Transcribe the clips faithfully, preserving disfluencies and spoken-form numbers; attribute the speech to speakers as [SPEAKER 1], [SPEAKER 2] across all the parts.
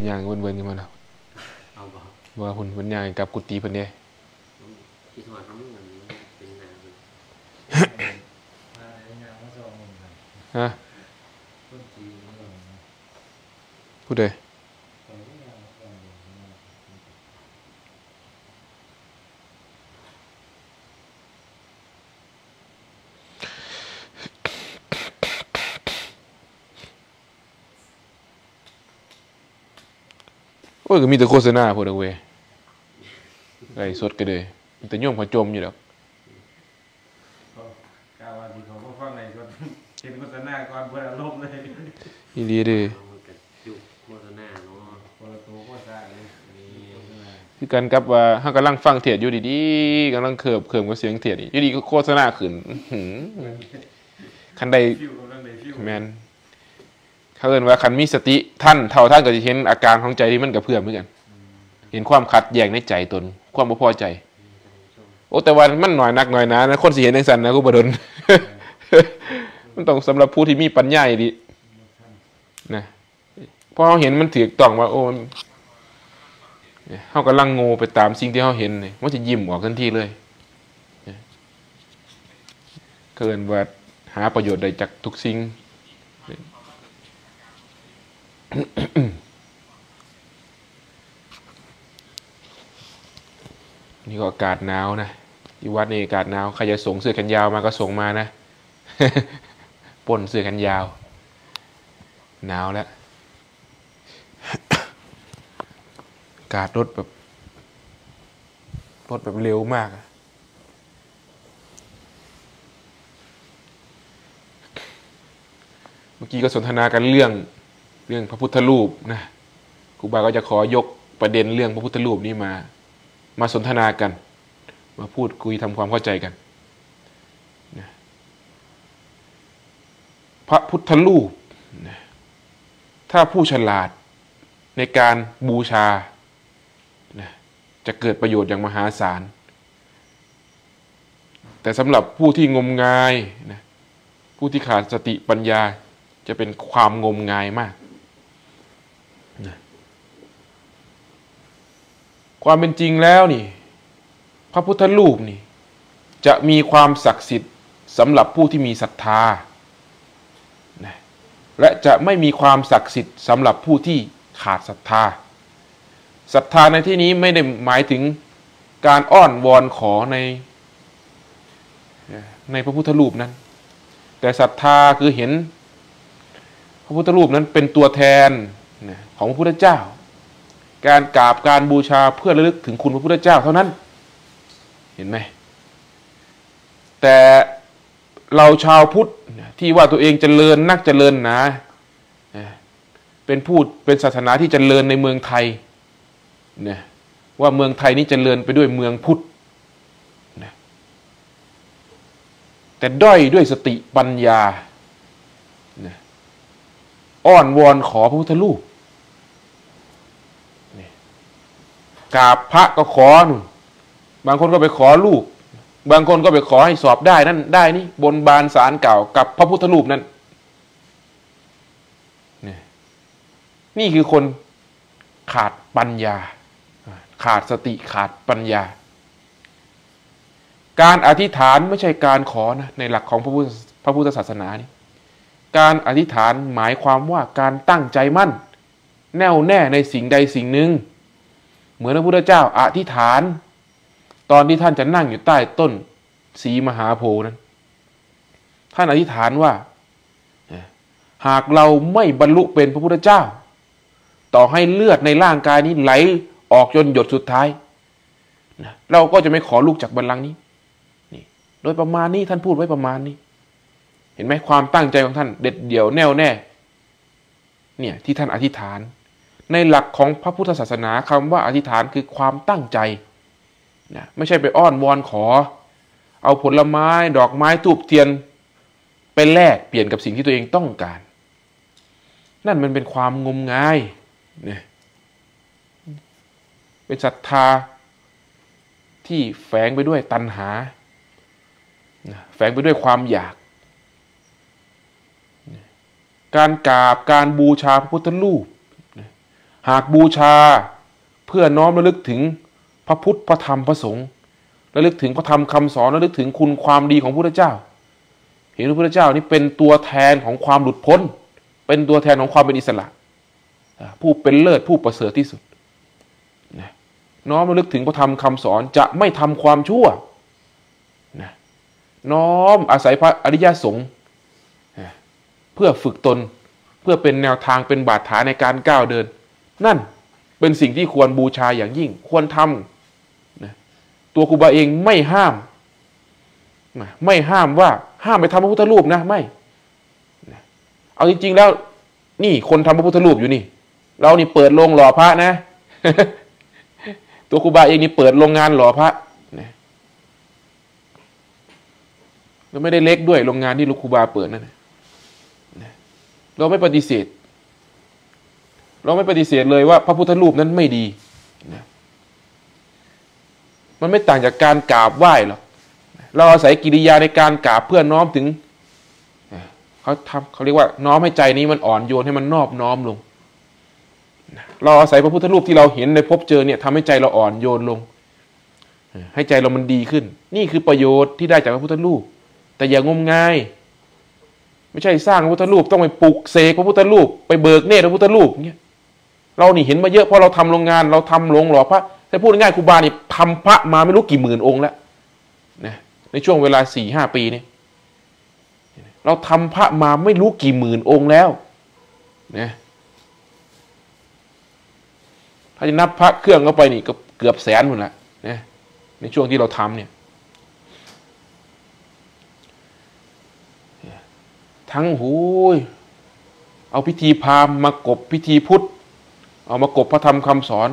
[SPEAKER 1] ย่างเวินๆกันมาแล้ว
[SPEAKER 2] เอาบ่
[SPEAKER 1] ว่าหุ่นหุ่นย่างกับกุฏิเพิ่นเด้
[SPEAKER 2] คิดว่าน้ำมันเป็นน้ำ
[SPEAKER 1] ฮะพูดเลยโอ้ยก็มีแต่โฆษณาพวกเด้อเว้ยไอ้สดก็เลยมีแต่โยมเขาจมอยู่แล้ว
[SPEAKER 3] กาวาที่เขาก็ฟังในก็เห็นโฆษณาก่อนเพื่ออารมณ์เลย
[SPEAKER 1] อีหลีเด้อ
[SPEAKER 2] โฆษณาเนาะ
[SPEAKER 3] คนละตัวโฆษณาเลย
[SPEAKER 1] คือกันกับว่าเฮากำลังฟังเทศอยู่ดีๆกำลังเคิบเคิมกับเสียงเทศอยู่ดีก็โฆษณาขึ้นคันใดแม่นเขาเอิ้นว่าคันมีสติท่านเท่าท่านก็จะเห็นอาการของใจที่มันกระเพื่อมเหมือนกันเห็นความขัดแย้งในใจตนความบ่พอใจโอ้แต่ว่ามันหน่อยนักหน่อยนะคนสิเห็นจังซั่นนะกูบ่ดนมันต้องสำหรับผู้ที่มีปัญญาดีนะพอเฮาเห็นมันถูกต้องว่าโอ้เฮากำลังโง่ไปตามสิ่งที่เฮาเห็นนี่มันสิยิ้มออกทันทีเลยเกินว่าหาประโยชน์ได้จากทุกสิ่งนี่ก็อากาศหนาวนะที่วัดนี่อากาศหนาวใครจะส่งเสื้อแขนยาวมาก็ส่งมานะป่นเสื้อแขนยาวหนาวแล้วอากาศรถแบบรถแบบเร็วมากเมื่อกี้ก็สนทนากันเรื่องเรื่องพระพุทธรูปนะครูบาก็จะขอยกประเด็นเรื่องพระพุทธรูปนี้มามาสนทนากันมาพูดคุยทำความเข้าใจกันนะพระพุทธรูปนะถ้าผู้ฉลาดในการบูชานะจะเกิดประโยชน์อย่างมหาศาลแต่สำหรับผู้ที่งมงายนะผู้ที่ขาดสติปัญญาจะเป็นความงมงายมากนะความเป็นจริงแล้วนี่พระพุทธรูปนี่จะมีความศักดิ์สิทธิ์สำหรับผู้ที่มีศรัทธานะและจะไม่มีความศักดิ์สิทธิ์สำหรับผู้ที่ขาดศรัทธาศรัทธาในที่นี้ไม่ได้หมายถึงการอ้อนวอนขอในในพระพุทธรูปนั้นแต่ศรัทธาคือเห็นพระพุทธรูปนั้นเป็นตัวแทนของพระพุทธเจ้าการกราบการบูชาเพื่อระลึกถึงคุณพระพุทธเจ้าเท่านั้นเห็นไหมแต่เราชาวพุทธที่ว่าตัวเองเจริญนักเจริญหนาเป็นพูดเป็นศาสนาที่เจริญในเมืองไทยเนี่ยว่าเมืองไทยนี้เจริญไปด้วยเมืองพุทธนะแต่ด้อยด้วยสติปัญญานะอ้อนวอนขอพระพุทธรูปกราบพระก็ขอหนูบางคนก็ไปขอลูกบางคนก็ไปขอให้สอบได้นั่นได้นี่บนบานศาลเก่ากับพระพุทธรูปนั้นนี่นี่คือคนขาดปัญญาขาดสติขาดปัญญาการอธิษฐานไม่ใช่การขอนะในหลักของพระพุทธพระพุทธศาสนานี่การอธิษฐานหมายความว่าการตั้งใจมั่นแน่วแน่ในสิ่งใดสิ่งหนึ่งเหมือนพระพุทธเจ้าอธิษฐานตอนที่ท่านจะนั่งอยู่ใต้ต้นศรีมหาโพธิ์นั้นท่านอธิษฐานว่าหากเราไม่บรรลุเป็นพระพุทธเจ้าต่อให้เลือดในร่างกายนี้ไหลออกจนหยดสุดท้ายเราก็จะไม่ขอลูกจากบัลลังก์นี้นี่โดยประมาณนี้ท่านพูดไว้ประมาณนี้เห็นไหมความตั้งใจของท่านเด็ดเดี่ยวแน่วแน่เนี่ยที่ท่านอธิษฐานในหลักของพระพุทธศาสนาคำว่าอธิษฐานคือความตั้งใจนะไม่ใช่ไปอ้อนวอนขอเอาผลไม้ดอกไม้ธูปเทียนไปแลกเปลี่ยนกับสิ่งที่ตัวเองต้องการนั่นมันเป็นความงมงายเนี่ยเป็นศรัทธาที่แฝงไปด้วยตัณหาแฝงไปด้วยความอยากการกราบการบูชาพระพุทธรูปหากบูชาเพื่อน้อมระลึกถึงพระพุทธพระธรรมพระสงฆ์ระลึกถึงพระธรรมคำสอนระลึกถึงคุณความดีของพระพุทธเจ้าเห็นพระพุทธเจ้านี่เป็นตัวแทนของความหลุดพ้นเป็นตัวแทนของความเป็นอิสระผู้เป็นเลิศผู้ประเสริฐที่สุดน้อมระลึกถึงพระธรรมคำสอนจะไม่ทำความชั่วน้อมอาศัยพระอริยสงฆ์เพื่อฝึกตนเพื่อเป็นแนวทางเป็นบาดฐานในการก้าวเดินนั่นเป็นสิ่งที่ควรบูชาอย่างยิ่งควรทำนะตัวครูบาเองไม่ห้ามนะไม่ห้ามว่าห้ามไปทำพระพุทธรูปนะไม่นะเอาจริงๆแล้วนี่คนทำพระพุทธรูปอยู่นี่เรานี่เปิดโรงหล่อพระนะ ตัวครูบาเองนี่เปิดโรงงานหล่อพระนะแล้วไม่ได้เล็กด้วยโรงงานที่ลูกครูบาเปิดนั่นนะเราไม่ปฏิเสธเราไม่ปฏิเสธเลยว่าพระพุทธรูปนั้นไม่ดีนะมันไม่ต่างจากการกราบไหว้หรอกเราอาศัยกิริยาในการกราบเพื่อน้อมถึงเขาทำเขาเรียกว่าน้อมให้ใจนี้มันอ่อนโยนให้มันนอบน้อมลงเราอาศัยพระพุทธรูปที่เราเห็นในพบเจอเนี่ยทำให้ใจเราอ่อนโยนลงให้ใจเรามันดีขึ้นนี่คือประโยชน์ที่ได้จากพระพุทธรูปแต่อย่างงมงายไม่ใช่สร้างพระพุทธรูปต้องไปปลุกเสกพระพุทธรูปไปเบิกเนตรพระพุทธรูปเงี้ยเรานี่เห็นมาเยอะเพราะเราทำโรงงานเราทำโรงหล่อพระแต่พูดง่ายๆครูบานี่ทำพระมาไม่รู้กี่หมื่นองค์แล้วนะในช่วงเวลาสี่ห้าปีนี่เราทำพระมาไม่รู้กี่หมื่นองค์แล้วนะถ้าจะนับพระเครื่องเข้าไปนี่ก็เกือบแสนหมดละนะในช่วงที่เราทำเนี่ยทั้งหูยเอาพิธีพราหมณ์มากบพิธีพุทธเอามากบพระธรรมคำสอน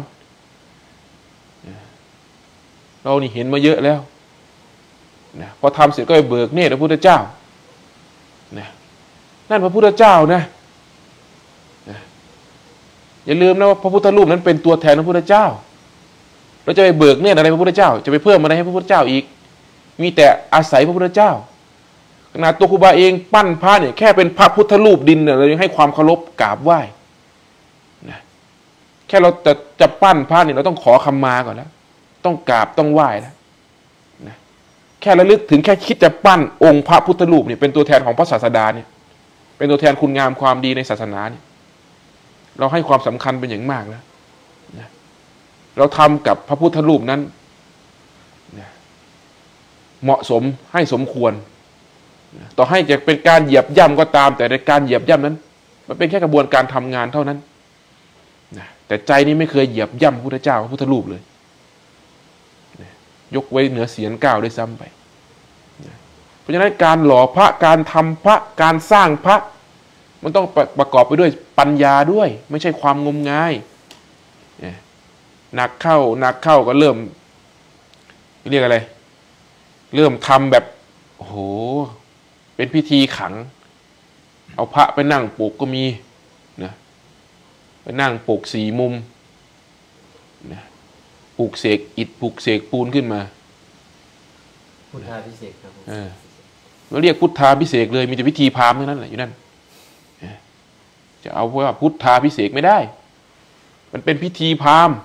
[SPEAKER 1] เรานี่เห็นมาเยอะแล้วนะพอทำเสร็จก็ไปเบิกเนตรพระพุทธเจ้านะนั่นพระพุทธเจ้านะนะอย่าลืมนะว่าพระพุทธรูปนั้นเป็นตัวแทนพระพุทธเจ้าเราจะไปเบิกเนตรอะไรพระพุทธเจ้าจะไปเพิ่มอะไรให้พระพุทธเจ้าอีกมีแต่อาศัยพระพุทธเจ้าขนาดตัวครูบาเองปั้นพระเนี่ยแค่เป็นพระพุทธรูปดินเนี่ยเรายังให้ความเคารพกราบไหว้นะแค่เราจะจะปั้นพระเนี่ยเราต้องขอคำมาก่อนแล้วต้องกราบต้องไหว้แล้วนะแค่ระลึกถึงแค่คิดจะปั้นองค์พระพุทธรูปเนี่ยเป็นตัวแทนของพระศาสดาเนี่ยเป็นตัวแทนคุณงามความดีในศาสนาเนี่ยเราให้ความสำคัญเป็นอย่างมากแล้วนะเราทำกับพระพุทธรูปนั้นนะเหมาะสมให้สมควรต่อให้จะเป็นการเหยียบย่ำก็ตามแต่ในการเหยียบย่ำนั้นมันเป็นแค่กระบวนการทำงานเท่านั้นนะแต่ใจนี้ไม่เคยเหยียบย่ำพระพุทธเจ้าพระพุทธรูปเลยนะยกไว้เหนือเสียนก้าวด้วยซ้ำไปนะเพราะฉะนั้นการหล่อพระการทำพระการสร้างพระมันต้องประกอบไปด้วยปัญญาด้วยไม่ใช่ความงมงายนะหนักเข้าหนักเข้าก็เริ่มเรียกอะไรเริ่มทำแบบโอ้โหเป็นพิธีขังเอาพระไปนั่งปลูกก็มีนะไปนั่งปลูกสี่มุมนะปลูกเสกอิฐปลูกเสกปูนขึ้นมา
[SPEAKER 2] พุทธาพิเศษครับ
[SPEAKER 1] เออเราเรียกพุทธาพิเศษเลยมีแต่พิธีพราหมณ์เท่านั้นแหละอยู่นั่นจะเอาว่าพุทธาพิเศษไม่ได้มันเป็นพิธีพราหมณ์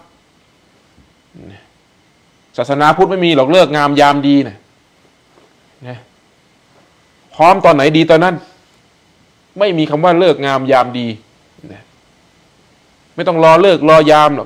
[SPEAKER 1] ศาสนาพุทธไม่มีหรอกเลิกงามยามดีนะนะพร้อมตอนไหนดีตอนนั้นไม่มีคำว่าเลิกงามยามดีนะไม่ต้องรอเลิกรอยามหรอก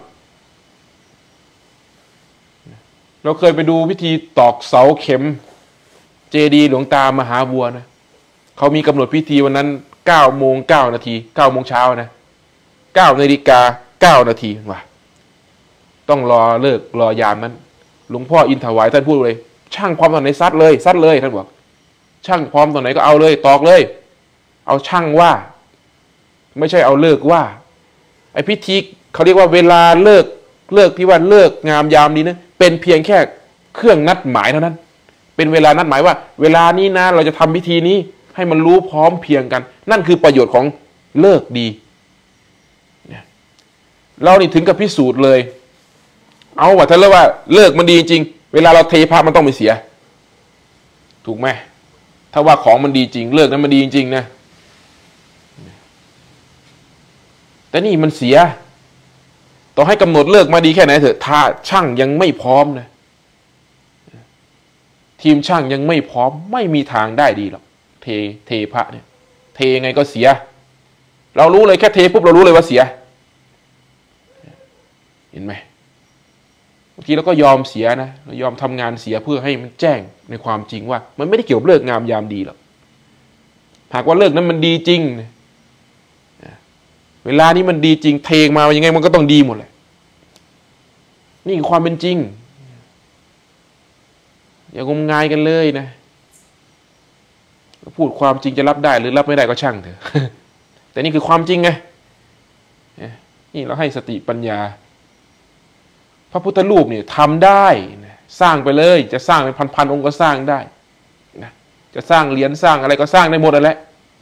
[SPEAKER 1] เราเคยไปดูพิธีตอกเสาเข็มเจดีย์หลวงตามหาบัวนะเขามีกำหนดพิธีวันนั้นเก้าโมงเก้านาทีเก้าโมงเช้านะเก้านาฬิกาเก้านาทีว่ะต้องรอเลิกรอยามนั้นหลวงพ่ออินถวายท่านพูดเลยช่างพร้อมตอนไหนซัดเลยซัดเลยท่านบอกช่างพร้อมตอนไหนก็เอาเลยตอกเลยเอาช่างว่าไม่ใช่เอาเลิกว่าไอพิธีเขาเรียกว่าเวลาเลิกเลิกที่ว่าเลิกงามยามดีนะเป็นเพียงแค่เครื่องนัดหมายเท่านั้นเป็นเวลานัดหมายว่าเวลานี้นะเราจะทำพิธีนี้ให้มันรู้พร้อมเพียงกันนั่นคือประโยชน์ของเลิกดีเรานี่ถึงกับพิสูจน์เลยเอาว่าถ้าเรียกว่าเลิกมันดีจริงเวลาเราเทพระมันต้องไม่เสียถูกไหมถ้าว่าของมันดีจริงเลิกนั้นมันดีจริงนะแต่นี่มันเสียต่อให้กำหนดเลิกมาดีแค่ไหนเถอะถ้าช่างยังไม่พร้อมนะทีมช่างยังไม่พร้อมไม่มีทางได้ดีหรอกเทเทพระเนี่ยเทยังไงก็เสียเรารู้เลยแค่เทปุ๊บเรารู้เลยว่าเสียเห็นไหมบางทีเราก็ยอมเสียนะเรายอมทำงานเสียเพื่อให้มันแจ้งในความจริงว่ามันไม่ได้เกี่ยวกับเลิกงามยามดีหรอกหากว่าเลิกนั้นมันดีจริงเวลานี้มันดีจริงเทมายังไงมันก็ต้องดีหมดแหละนี่คือความเป็นจริงอย่างมงายกันเลยนะพูดความจริงจะรับได้หรือรับไม่ได้ก็ช่างเถอะ แต่นี่คือความจริงไงนี่เราให้สติปัญญาพระพุทธรูปเนี่ยทำได้นะสร้างไปเลยจะสร้างเป็นพันๆองค์ก็สร้างได้นะจะสร้างเหรียญสร้างอะไรก็สร้างได้หมดแล้ว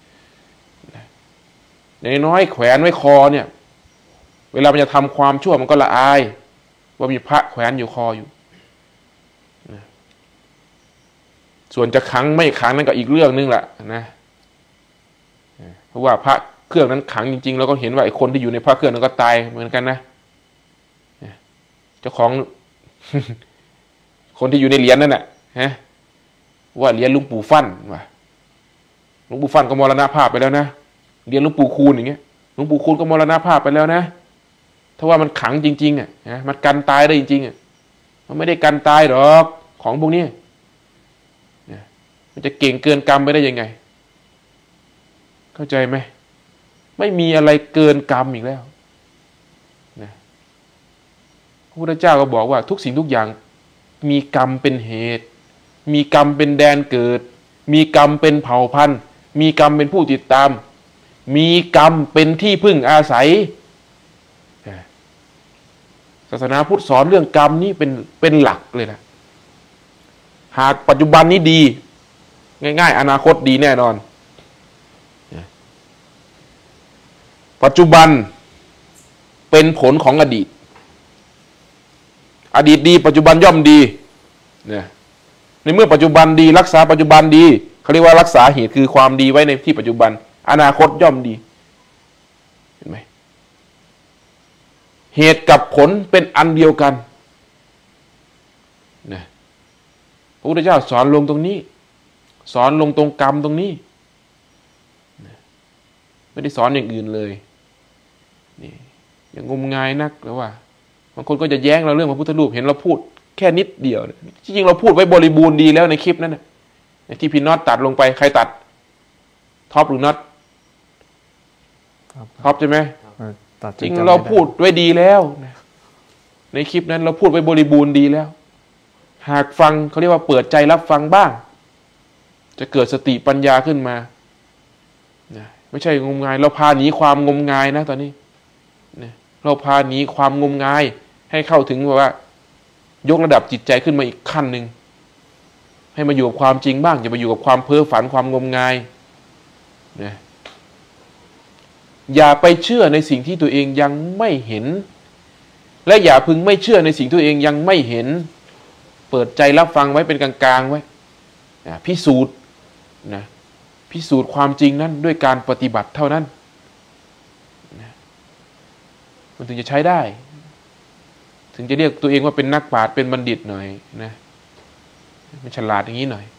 [SPEAKER 1] ในน้อยแขวนไว้คอเนี่ยเวลามันจะทำความชั่วมันก็ละอายว่ามีพระแขวนอยู่คออยู่นะส่วนจะขังไม่ขังนั่นก็อีกเรื่องนึงแหละนะเพราะว่าพระเครื่องนั้นขังจริงๆเราก็เห็นว่าไอ้คนที่อยู่ในพระเครื่องนั้นก็ตายเหมือนกันนะเจ้าของ คนที่อยู่ในเหรียญนั่นแหละฮะว่าเหรียญหลวงปู่ฟั่นว่ะหลวงปู่ฟั่นก็มรณภาพไปแล้วนะเหรียญหลวงปู่คูณอย่างเงี้ยหลวงปู่คูณก็มรณภาพไปแล้วนะถ้าว่ามันขังจริงๆอ่ะนะมันกันตายได้จริงๆอ่ะมันไม่ได้กันตายหรอกของพวกนี้มันจะเก่งเกินกรรมไปได้ยังไงเข้าใจไหมไม่มีอะไรเกินกรรมอีกแล้วนะพระพุทธเจ้าก็บอกว่าทุกสิ่งทุกอย่างมีกรรมเป็นเหตุมีกรรมเป็นแดนเกิดมีกรรมเป็นเผ่าพันธุ์มีกรรมเป็นผู้ติดตามมีกรรมเป็นที่พึ่งอาศัยศาสนาพุทธสอนเรื่องกรรมนี่เป็นเป็นหลักเลยนะหากปัจจุบันนี้ดีง่ายๆอนาคตดีแน่นอนปัจจุบันเป็นผลของอดีตอดีตดีปัจจุบันย่อมดีเนี่ยในเมื่อปัจจุบันดีรักษาปัจจุบันดีเขาเรียกว่ารักษาเหตุคือความดีไว้ในที่ปัจจุบันอนาคตย่อมดีเห็นไหมเหตุกับผลเป็นอันเดียวกันนะพระพุทธเจ้าสอนลงตรงนี้สอนลงตรงกรรมตรงนี้ไม่ได้สอนอย่างอื่นเลยนี่อย่างงมงายนักแล้วว่าบางคนก็จะแย้งเราเรื่องพระพุทธรูปเห็นเราพูดแค่นิดเดียวจริงๆเราพูดไว้บริบูรณ์ดีแล้วในคลิปนั้นนะที่พี่น็อตตัดลงไปใครตัดท็อปหรือน็อตท็อปใช่ไหมจริงเราพูดไว้ดีแล้วในคลิปนั้นเราพูดไว้บริบูรณ์ดีแล้วหากฟังเขาเรียกว่าเปิดใจรับฟังบ้างจะเกิดสติปัญญาขึ้นมาไม่ใช่งมงายเราพาหนีความงมงายนะตอนนี้เราพาหนีความงมงายให้เข้าถึงว่ายกระดับจิตใจขึ้นมาอีกขั้นหนึ่งให้มาอยู่กับความจริงบ้างอย่ามาอยู่กับความเพ้อฝันความงมงายนะอย่าไปเชื่อในสิ่งที่ตัวเองยังไม่เห็นและอย่าพึงไม่เชื่อในสิ่งที่ตัวเองยังไม่เห็นเปิดใจรับฟังไว้เป็นกลางๆไว้นะพิสูจน์นะพิสูจน์ความจริงนั้นด้วยการปฏิบัติเท่านั้นนะมันถึงจะใช้ได้ถึงจะเรียกตัวเองว่าเป็นนักปราชญ์เป็นบัณฑิตหน่อยนะมันฉลาดอย่างนี้หน่อย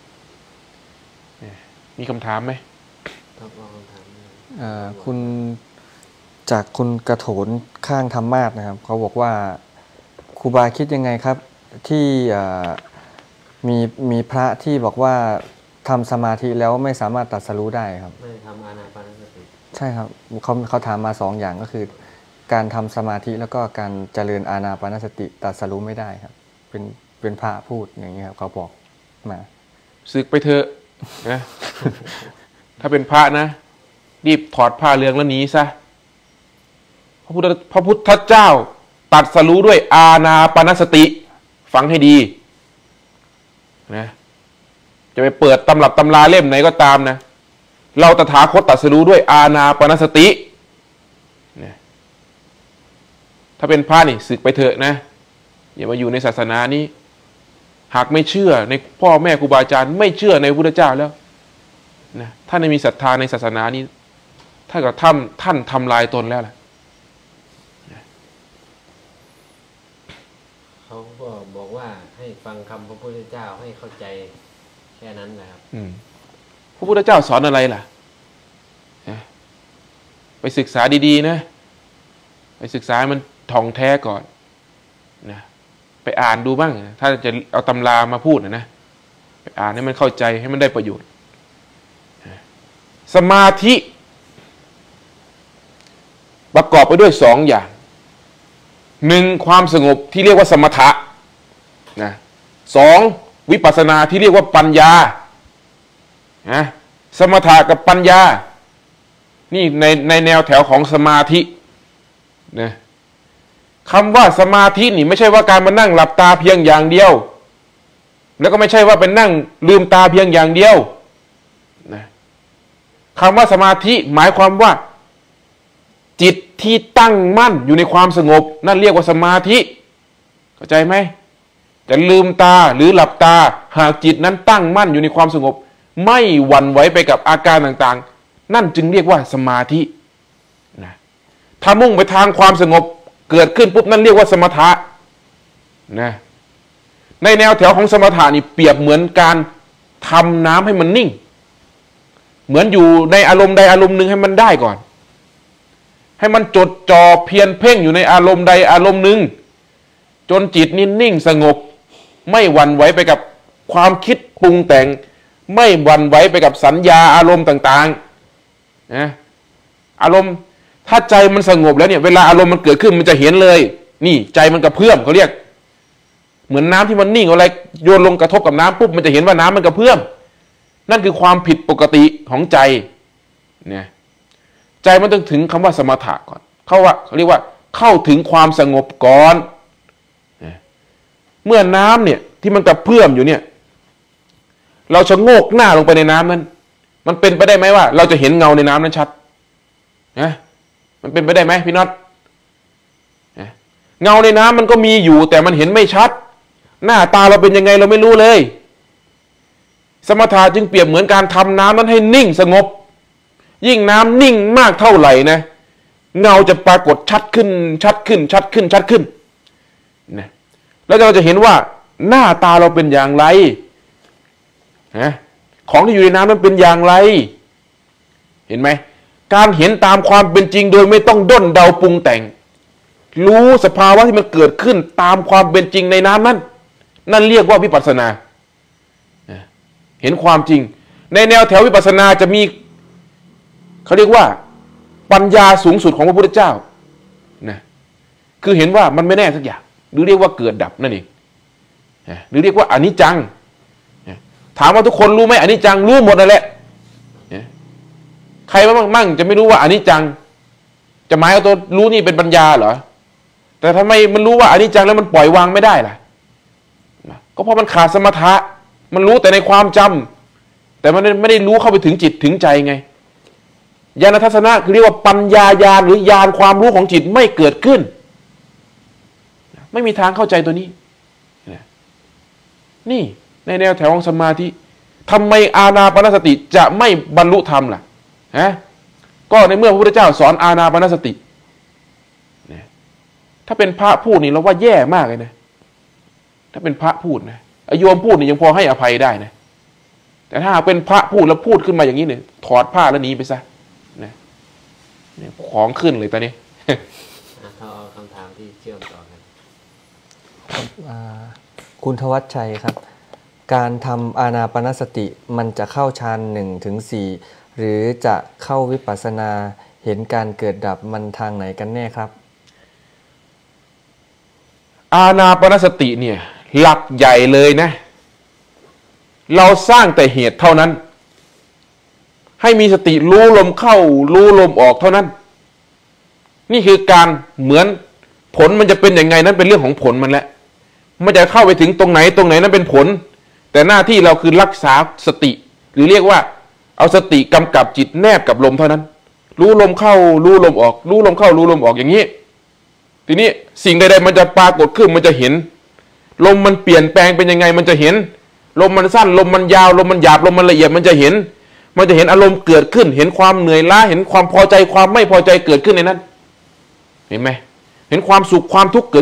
[SPEAKER 1] มีคำถามไหม
[SPEAKER 2] ครับลองคำถาม
[SPEAKER 4] คุณจากคุณกระโถนข้างธรรมาสนะครับเขาบอกว่าครูบาคิดยังไงครับที่มีมีพระที่บอกว่าทำสมาธิแล้วไม่สามารถตรัสรู้ได้ครับ
[SPEAKER 2] ไม่ทำอานาปานสติ
[SPEAKER 4] ใช่ครับเขาเขาถามมาสองอย่างก็คือการทำสมาธิแล้วก็การเจริญอานาปานสติตรัสรู้ไม่ได้ครับเป็นเป็นพระพูดอย่างนี้ครับเขาบอกมา
[SPEAKER 1] สึกไปเถอะนะถ้าเป็นพระนะรีบถอดผ้าเหลืองแล้วหนีซะพระพุทธพระพุทธเจ้าตรัสรู้ด้วยอานาปานสติฟังให้ดีนะจะไปเปิดตำรับตำราเล่มไหนก็ตามนะเราตถาคตตรัสรู้ด้วยอานาปานสตินะถ้าเป็นพระนี่สึกไปเถอะนะอย่ามาอยู่ในศาสนานี้หากไม่เชื่อในพ่อแม่ครูบาอาจารย์ไม่เชื่อในพระพุทธเจ้าแล้วนะท่านไม่มีศรัทธาในศาสนานี้ถ้ากับท่านท่านทำลายตนแล้วล่ะ
[SPEAKER 2] เขาก็บอกว่าให้ฟังคำพระพุทธเจ้าให้เข้าใจแค่นั้นนะครับ
[SPEAKER 1] อืมพระพุทธเจ้าสอนอะไรล่ะไปศึกษาดีๆนะไปศึกษามันท่องแท้ก่อนนะไปอ่านดูบ้างถ้าจะเอาตำรามาพูดนะนะไปอ่านให้มันเข้าใจให้มันได้ประโยชน์สมาธิประกอบไปด้วยสองอย่างหนึ่งความสงบที่เรียกว่าสมถะนะสองวิปัสสนาที่เรียกว่าปัญญานะสมถะกับปัญญานี่ในในแนวแถวของสมาธินะคำว่าสมาธินี่ไม่ใช่ว่าการมานั่งหลับตาเพียงอย่างเดียวแล้วก็ไม่ใช่ว่าเป็นนั่งลืมตาเพียงอย่างเดียวนะคำว่าสมาธิหมายความว่าจิตที่ตั้งมั่นอยู่ในความสงบนั่นเรียกว่าสมาธิเข้าใจไหมจะลืมตาหรือหลับตาหากจิตนั้นตั้งมั่นอยู่ในความสงบไม่หวั่นไหวไปกับอาการต่างๆนั่นจึงเรียกว่าสมาธินะถ้ามุ่งไปทางความสงบเกิดขึ้นปุ๊บนั่นเรียกว่าสมถะนะในแนวแถวของสมถะนี่เปรียบเหมือนการทำน้ำให้มันนิ่งเหมือนอยู่ในอารมณ์ใดอารมณ์หนึ่งให้มันได้ก่อนให้มันจดจ่อเพียรเพ่งอยู่ในอารมณ์ใดอารมณ์หนึ่งจนจิตนิ่งนิ่งสงบไม่หวั่นไหวไปกับความคิดปรุงแต่งไม่หวั่นไหวไปกับสัญญาอารมณ์ต่างๆนะอารมณ์ถ้าใจมันสงบแล้วเนี่ยเวลาอารมณ์มันเกิดขึ้นมันจะเห็นเลยนี่ใจมันกระเพื่อมเขาเรียกเหมือนน้ำที่มันนิ่งอะไรโยนลงกระทบกับน้ำปุ๊บมันจะเห็นว่าน้ำมันกระเพื่อมนั่นคือความผิดปกติของใจเนี่ยใจมันต้องถึงคำว่าสมถะก่อนเขาว่าเขาเรียกว่าเข้าถึงความสงบก่อนเมื่อน้ำเนี่ยที่มันกระเพื่อมอยู่เนี่ยเราชะโงกหน้าลงไปในน้ำนั้นมันเป็นไปได้ไหมว่าเราจะเห็นเงาในน้ำนั้นชัดนะมันเป็นไปได้ไหมพี่น็อตเงาในน้ำมันก็มีอยู่แต่มันเห็นไม่ชัดหน้าตาเราเป็นยังไงเราไม่รู้เลยสมถะจึงเปรียบเหมือนการทำน้ำนั้นให้นิ่งสงบยิ่งน้ำนิ่งมากเท่าไหร่นะเงาจะปรากฏชัดขึ้นชัดขึ้นชัดขึ้นชัดขึ้นนะแล้วเราจะเห็นว่าหน้าตาเราเป็นอย่างไรนะของที่อยู่ในน้ำนั้นเป็นอย่างไรเห็นไหมการเห็นตามความเป็นจริงโดยไม่ต้องด้นเดาปรุงแต่งรู้สภาวะที่มันเกิดขึ้นตามความเป็นจริงในน้ำนั้นนั่นเรียกว่าวิปัสสนาเห็นความจริงในแนวแถววิปัสสนาจะมีเขาเรียกว่าปัญญาสูงสุดของพระพุทธเจ้านะคือเห็นว่ามันไม่แน่สักอย่างหรือเรียกว่าเกิดดับนั่นเองหรือเรียกว่าอนิจจังถามว่าทุกคนรู้ไหมอนิจจังรู้หมดนั่นแหละใครมั่งมั่งจะไม่รู้ว่าอนิจจังจะหมายเอาตัวรู้นี่เป็นปัญญาเหรอแต่ทำไมมันรู้ว่าอนิจจังแล้วมันปล่อยวางไม่ได้ล่ะก็เพราะมันขาดสมถะมันรู้แต่ในความจำแต่มันไม่ได้รู้เข้าไปถึงจิตถึงใจไงญาณทัศนะคือเรียกว่าปัญญาญาณหรือญาณความรู้ของจิตไม่เกิดขึ้นไม่มีทางเข้าใจตัวนี้นี่ในแนวแถวของสมาธิทำไมอานาปานสติจะไม่บรรลุธรรมล่ะฮะก็ในเมื่อพระพุทธเจ้าสอนอานาปานสติถ้าเป็นพระพูดนี่เราว่าแย่มากเลยนะถ้าเป็นพระพูดนะโยมพูดนี่ยังพอให้อภัยได้นะแต่ถ้าเป็นพระพูดแล้วพูดขึ้นมาอย่างนี้เนี่ยถอดผ้าแล้วหนีไปซะนะของขึ้นเลยตอนนี้
[SPEAKER 2] เขาเอาคำถามที่เชื่อมต่อกัน
[SPEAKER 4] คุณทวัชชัยครับการทำอานาปานสติมันจะเข้าฌานหนึ่งถึงสี่หรือจะเข้าวิปัสสนาเห็นการเกิดดับมันทางไหนกันแน่ครับ
[SPEAKER 1] อานาปานสติเนี่ยหลักใหญ่เลยนะเราสร้างแต่เหตุเท่านั้นให้มีสติรู้ลมเข้ารู้ลมออกเท่านั้นนี่คือการเหมือนผลมันจะเป็นยังไงนั้นเป็นเรื่องของผลมันแหละมันจะเข้าไปถึงตรงไหนตรงไหนนั้นเป็นผลแต่หน้าที่เราคือรักษาสติหรือเรียกว่าเอาสติกำกับจิตแนบกับลมเท่านั้นรู้ลมเข้ารู้ลมออกรู้ลมเข้ารู้ลมออกอย่างนี้ทีนี้สิ่งใดๆมันจะปรากฏขึ้นมันจะเห็นลมมันเปลี่ยนแปลงเป็นยังไงมันจะเห็นลมมันสั้นลมมันยาวลมมันหยาบลมมันละเอียดมันจะเห็นมันจะเห็นอารมณ์เกิดขึ้นเห็นความเหนื่อยล้าเห็นความพอใจความไม่พอใจเกิดขึ้นในนั้นเห็นไหมเห็นความสุขความทุกข์เกิดขึ้นในนั้น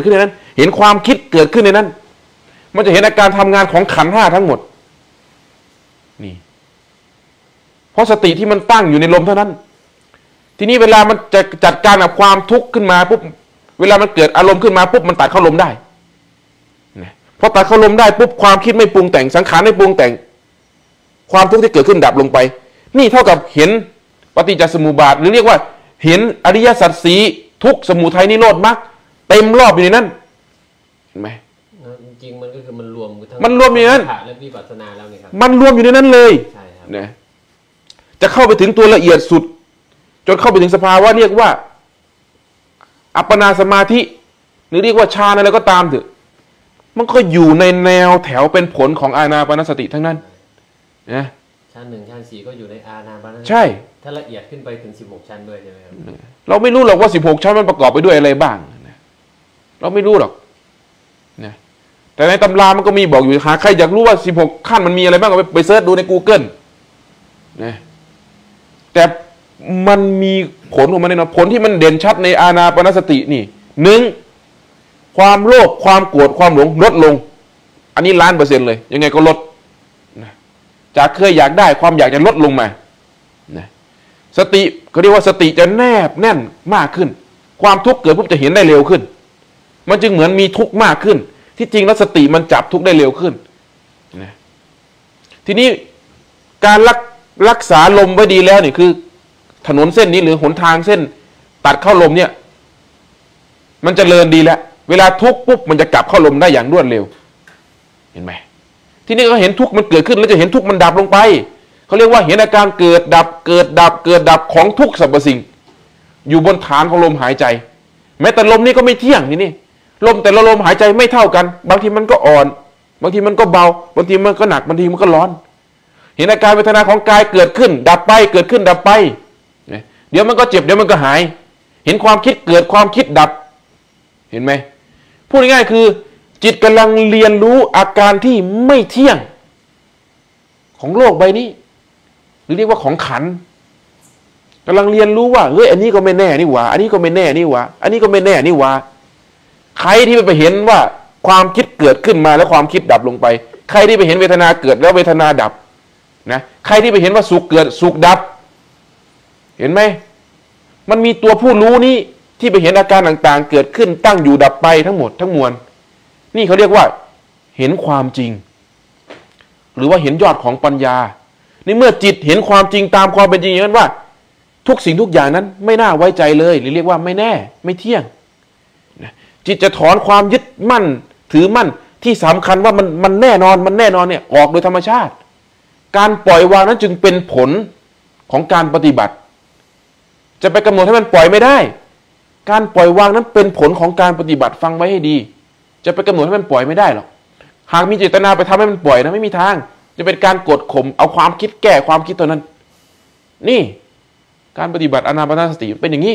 [SPEAKER 1] เห็นความคิดเกิดขึ้นในนั้นมันจะเห็นอาการทำงานของขันธ์ห้าทั้งหมดนี่เพราะสติที่มันตั้งอยู่ในลมเท่านั้นทีนี้เวลามันจะจัดการกับความทุกข์ขึ้นมาปุ๊บเวลามันเกิดอารมณ์ขึ้นมาปุ๊บมันตัดเข้าลมได้นะพอตัดเข้าลมได้ปุ๊บความคิดไม่ปรุงแต่งสังขารไม่ปรุงแต่งความทุกข์ที่เกิดขึ้นดับลงไปนี่เท่ากับเห็นปฏิจจสมุปบาทหรือเรียกว่าเห็นอริยสัจสี่ทุกข์สมุทัยนิโรธมรรคเต็มรอบอยู่ในนั้นเห็นไหม
[SPEAKER 2] จริงๆมันก็คือมันรวมทั้ง
[SPEAKER 1] มันรวมอยู่ในนั้น
[SPEAKER 2] และวิปัสสนาแล้วนี่ครับ
[SPEAKER 1] มันรวมอยู่ในนั้นเลย
[SPEAKER 2] ใช่ครับ
[SPEAKER 1] นะจะเข้าไปถึงตัวละเอียดสุดจนเข้าไปถึงสภาวะเรียกว่าอัปปนาสมาธิหรือเรียกว่าฌานอะไรก็ตามเถอะมันก็อยู่ในแนวแถวเป็นผลของอานาปานสติทั้งนั้นนะ
[SPEAKER 2] ชั้นหนึ่งชั้นสี่ก็อยู่ในอานาปานสติ
[SPEAKER 1] ใช่
[SPEAKER 2] ถ้าละเอียดขึ้นไปถึงสิบหกชั้นด้วยใช่ไหมครับ
[SPEAKER 1] เราไม่รู้หรอกว่าสิบหกชั้นมันประกอบไปด้วยอะไรบ้างนะเราไม่รู้หรอกนะแต่ในตำรามันก็มีบอกอยู่หาใครอยากรู้ว่าสิบหกขั้นมันมีอะไรบ้างก็ไปเสิร์ชดูใน Google นะแต่มันมีผลของมันแน่นอนผลที่มันเด่นชัดในอานาปานสตินี่หนึ่งความโลภความโกรธความหลงลดลงอันนี้ล้านเปอร์เซ็นต์เลยยังไงก็ลดนะจากเคยอยากได้ความอยากจะลดลงมานะสติเขาเรียกว่าสติจะแนบแน่นมากขึ้นความทุกข์เกิดปุ๊บจะเห็นได้เร็วขึ้นมันจึงเหมือนมีทุกข์มากขึ้นที่จริงแล้วสติมันจับทุกข์ได้เร็วขึ้นนะทีนี้การรักรักษาลมไว้ดีแล้วนี่คือถนนเส้นนี้หรือหนทางเส้นตัดเข้าลมเนี่ยมันจะเจริญดีแล้วเวลาทุกข์ปุ๊บมันจะกลับเข้าลมได้อย่างรวดเร็วเห็นไหมทีนี้ก็เห็นทุกข์มันเกิดขึ้นแล้วจะเห็นทุกข์มันดับลงไปเขาเรียกว่าเห็นอาการเกิดดับเกิดดับเกิดดับของทุกสรรพสิ่งอยู่บนฐานของลมหายใจแม้แต่ลมนี่ก็ไม่เที่ยงนี่นี่ลมแต่ละลมหายใจไม่เท่ากันบางทีมันก็อ่อนบางทีมันก็เบาบางทีมันก็หนักบางทีมันก็ร้อนเห็นอาการเวทนาของกายเกิดขึ้นดับไปเกิดขึ้นดับไปเดี๋ยวมันก็เจ็บเดี๋ยวมันก็หายเห็นความคิดเกิดความคิดดับเห็นไหมพูดง่ายๆคือจิตกำลังเรียนรู้อาการที่ไม่เที่ยงของโลกใบนี้หรือเรียกว่าของขันกำลังเรียนรู้ว่าเฮ้ยอันนี้ก็ไม่แน่นี่หว่าอันนี้ก็ไม่แน่นี่หว่าอันนี้ก็ไม่แน่นี่หว่าใครที่ไปเห็นว่าความคิดเกิดขึ้นมาแล้วความคิดดับลงไปใครที่ไปเห็นเวทนาเกิดแล้วเวทนาดับนะใครที่ไปเห็นว่าสุขเกิดสุขดับเห็นไหมมันมีตัวผู้รู้นี้ที่ไปเห็นอาการต่างๆเกิดขึ้นตั้งอยู่ดับไปทั้งหมดทั้งมวลนี่เขาเรียกว่าเห็นความจริงหรือว่าเห็นยอดของปัญญานี่เมื่อจิตเห็นความจริงตามความเป็นจริงอย่างนั้นว่าทุกสิ่งทุกอย่างนั้นไม่น่าไว้ใจเลยหรือเรียกว่าไม่แน่ไม่เที่ยงจิตจะถอนความยึดมั่นถือมั่นที่สำคัญว่ามันมันแน่นอนมันแน่นอนเนี่ยออกโดยธรรมชาติการปล่อยวางนั้นจึงเป็นผลของการปฏิบัติจะไปกำหนดให้มันปล่อยไม่ได้การปล่อยวางนั้นเป็นผลของการปฏิบัติฟังไว้ให้ดีจะไปกำหนดให้มันปล่อยไม่ได้หรอกหากมีเจตนาไปทำให้มันปล่อยนะไม่มีทางจะเป็นการกดข่มเอาความคิดแก้ความคิดตัวนั้นนี่การปฏิบัติอานาปานสติเป็นอย่างนี้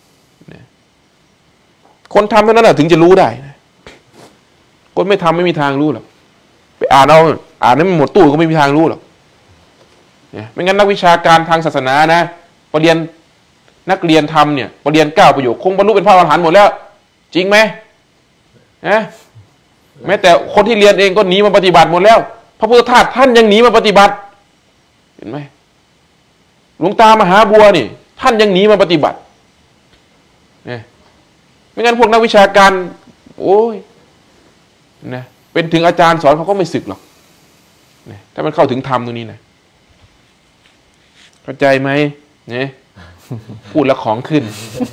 [SPEAKER 1] คนทำเท่านั้นแหละถึงจะรู้ได้คนไม่ทำไม่มีทางรู้หรอกไปอ่านเอาอ่านนั้นหมดตู้ก็ไม่มีทางรู้หรอกเนี่ยไม่งั้นนักวิชาการทางศาสนานะปรริญญานักเรียนทำเนี่ยปรริญญาเก้าประโยคคงบรรลุเป็นพระอรหันต์หมดแล้วจริงไหมนะแม้แต่คนที่เรียนเองก็หนีมาปฏิบัติหมดแล้วพระพุทธทาสท่านยังหนีมาปฏิบัติเห็นไหมหลวงตามหาบัวนี่ท่านยังหนีมาปฏิบัติเนี่ยไม่งั้นพวกนักวิชาการโอ้ยนะเป็นถึงอาจารย์สอนเขาก็ไม่สึกหรอกนะถ้ามันเข้าถึงธรรมตรงนี้นะเข้าใจไหมเนี่ยพูดแล้วของขึ้น